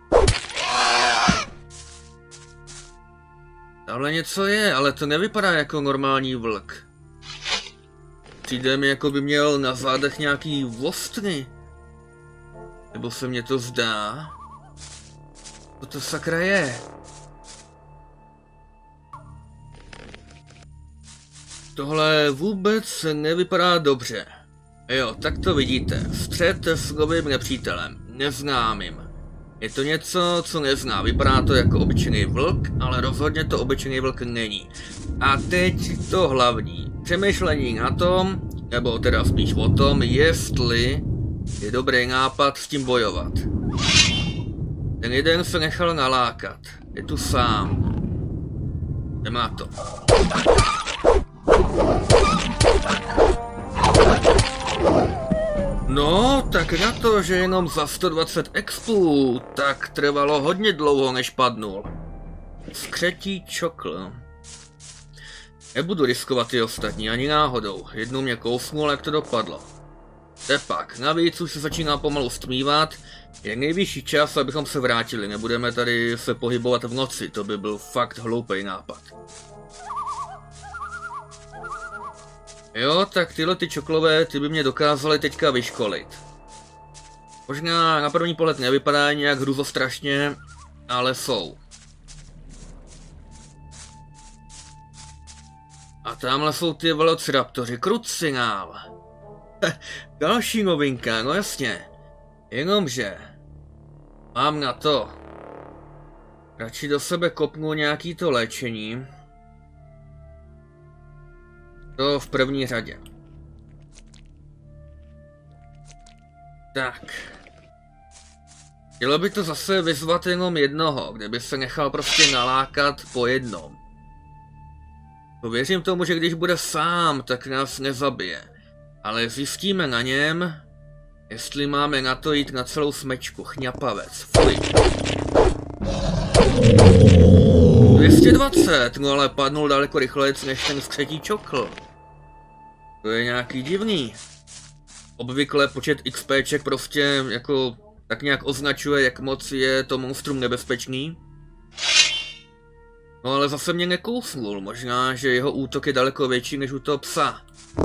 Tamhle něco je, ale to nevypadá jako normální vlk. Přijde mi, jako by měl na zádech nějaký vostny. Nebo se mně to zdá? Co to sakra je? Tohle vůbec nevypadá dobře. Jo, tak to vidíte. Střet s novým nepřítelem. Neznámým. Je to něco, co nezná. Vypadá to jako obyčejný vlk, ale rozhodně to obyčejný vlk není. A teď to hlavní. Přemýšlení na tom, nebo teda spíš o tom, jestli je dobrý nápad s tím bojovat. Ten jeden se nechal nalákat. Je tu sám. Nemá to. No, tak na to, že jenom za 120 expů, tak trvalo hodně dlouho, než padnul. Skřetí čokl. Nebudu riskovat ty ostatní ani náhodou. Jednou mě kousnul, jak to dopadlo. Tepak, navíc už se začíná pomalu stmívat. Je nejvyšší čas, abychom se vrátili. Nebudeme tady se pohybovat v noci, to by byl fakt hloupý nápad. Jo, tak tyhle ty čoklové, ty by mě dokázaly teďka vyškolit. Možná na první pohled nevypadají nějak hruzostrašně, ale jsou. A tamhle jsou ty velociraptoři, krucinál. Další novinka, no jasně. Jenomže mám na to. Radši do sebe kopnu nějaký to léčení. To v první řadě. Tak. Chtělo by to zase vyzvat jenom jednoho, kde by se nechal prostě nalákat po jednom. To věřím tomu, že když bude sám, tak nás nezabije. Ale zjistíme na něm, jestli máme na to jít na celou smečku. Chňapavec. Fuj. 220, no ale padnul daleko rychleji než ten skřetí čokl. To je nějaký divný. Obvykle počet XPček prostě jako tak nějak označuje, jak moc je to monstrum nebezpečný. No ale zase mě nekousnul, možná, že jeho útok je daleko větší než u toho psa.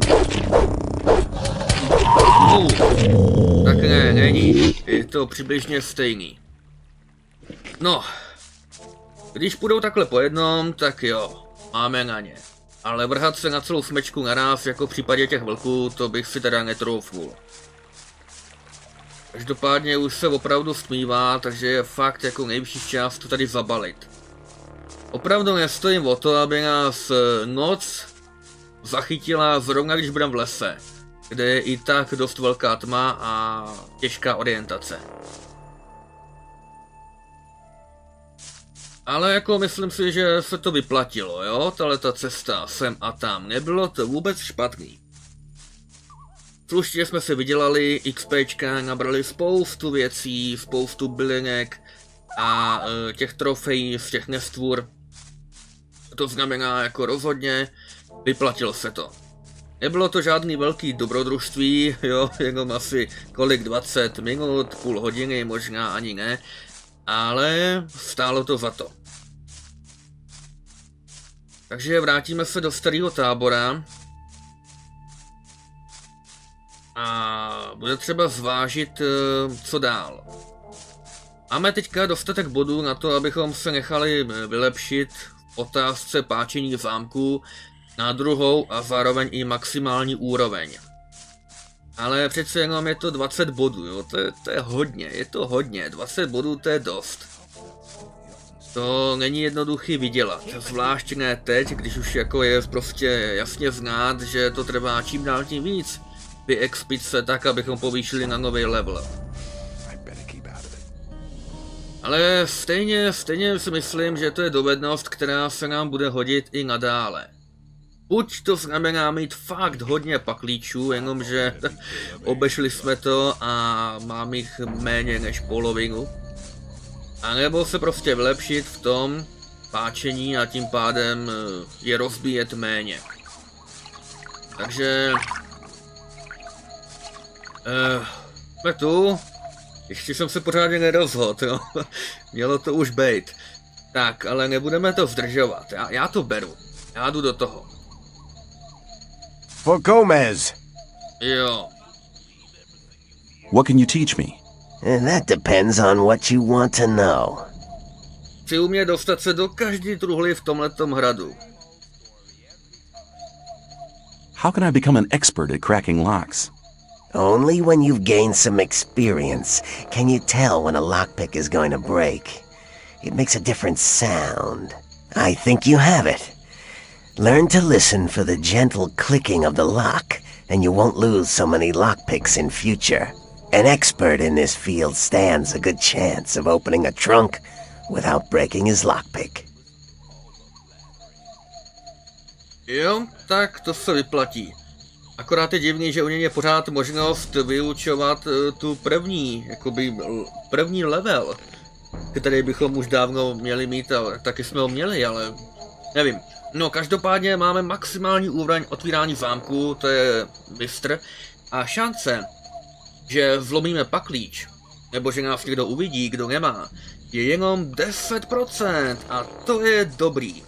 Tak ne, není. Je to přibližně stejný. No. Když půjdou takhle po jednom, tak jo, máme na ně. Ale vrhat se na celou smečku naráz, jako v případě těch vlků, to bych si teda netroufnul. Každopádně už se opravdu stmívá, takže je fakt jako nejvyšší čas to tady zabalit. Opravdu nestojím o to, aby nás noc zachytila zrovna když budeme v lese, kde je i tak dost velká tma a těžká orientace. Ale jako myslím si, že se to vyplatilo, jo? Ta cesta sem a tam. Nebylo to vůbec špatný. Slušně jsme si vydělali XPčka, nabrali spoustu věcí, spoustu bylinek a těch trofejí z těch nestvůr. To znamená jako rozhodně vyplatilo se to. Nebylo to žádný velký dobrodružství, jo, jenom asi kolik 20 minut, půl hodiny, možná ani ne, ale stálo to za to. Takže vrátíme se do starého tábora. A bude třeba zvážit, co dál. Máme teďka dostatek bodů na to, abychom se nechali vylepšit v otázce páčení zámku na druhou a zároveň i maximální úroveň. Ale přece jenom je to 20 bodů, jo? To je hodně, je to hodně, 20 bodů to je dost. To není jednoduchý vydělat, zvlášť ne teď, když už jako je prostě jasně znát, že to trvá čím dál tím víc vyexpit se tak, abychom povýšili na nový level. Ale stejně si myslím, že to je dovednost, která se nám bude hodit i nadále. Buď to znamená mít fakt hodně paklíčů, jenomže obešli jsme to a mám jich méně než polovinu. A nebo se prostě vylepšit v tom páčení a tím pádem je rozbíjet méně. Takže... jsme tu. Ještě jsem se pořádně nerozhodl, jo. Mělo to už být. Tak, ale nebudeme to zdržovat. Já to beru. Já jdu do toho. For Gomez. Jo. What can you teach me? That depends on what you want to know. Chci umět dostat se do každý truhly v tomhletom hradu. How can I become an expert at cracking locks? Only when you've gained some experience can you tell when a lockpick is going to break. It makes a different sound. I think you have it. Learn to listen for the gentle clicking of the lock, and you won't lose so many lockpicks in future. An expert in this field stands a good chance of opening a trunk without breaking his lockpick. Jo, tak to se vyplatí. Akorát je divný, že u něj je pořád možnost vyučovat tu první level, který bychom už dávno měli mít a taky jsme ho měli, ale nevím. No, každopádně máme maximální úroveň otvírání zámku, to je mistr, a šance, že zlomíme paklíč, nebo že nás někdo uvidí, kdo nemá, je jenom 10% a to je dobrý.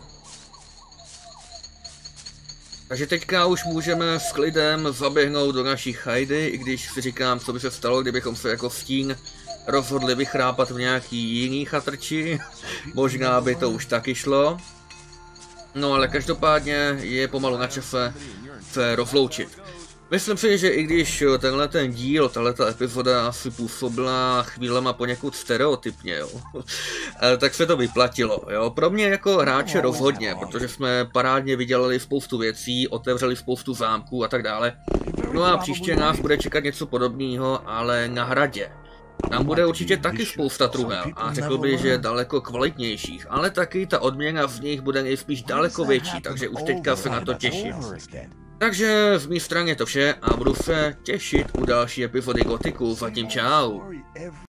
Takže teďka už můžeme s klidem zaběhnout do naší chajdy, i když si říkám, co by se stalo, kdybychom se jako stín rozhodli vychrápat v nějaký jiný chatrči. Možná by to už taky šlo. No ale každopádně je pomalu na čase se rozloučit. Myslím si, že i když tenhle ten díl, tahleta epizoda asi působila chvílema poněkud stereotypně, jo, tak se to vyplatilo, jo. Pro mě jako hráče rozhodně, protože jsme parádně vydělali spoustu věcí, otevřeli spoustu zámků a tak dále. No a příště nás bude čekat něco podobného, ale na hradě. Tam bude určitě taky spousta truhel a řekl bych, že daleko kvalitnějších, ale taky ta odměna z nich bude nejspíš daleko větší, takže už teďka se na to těším. Takže z mé strany je to vše a budu se těšit u další epizody Gothicu. Zatím čau.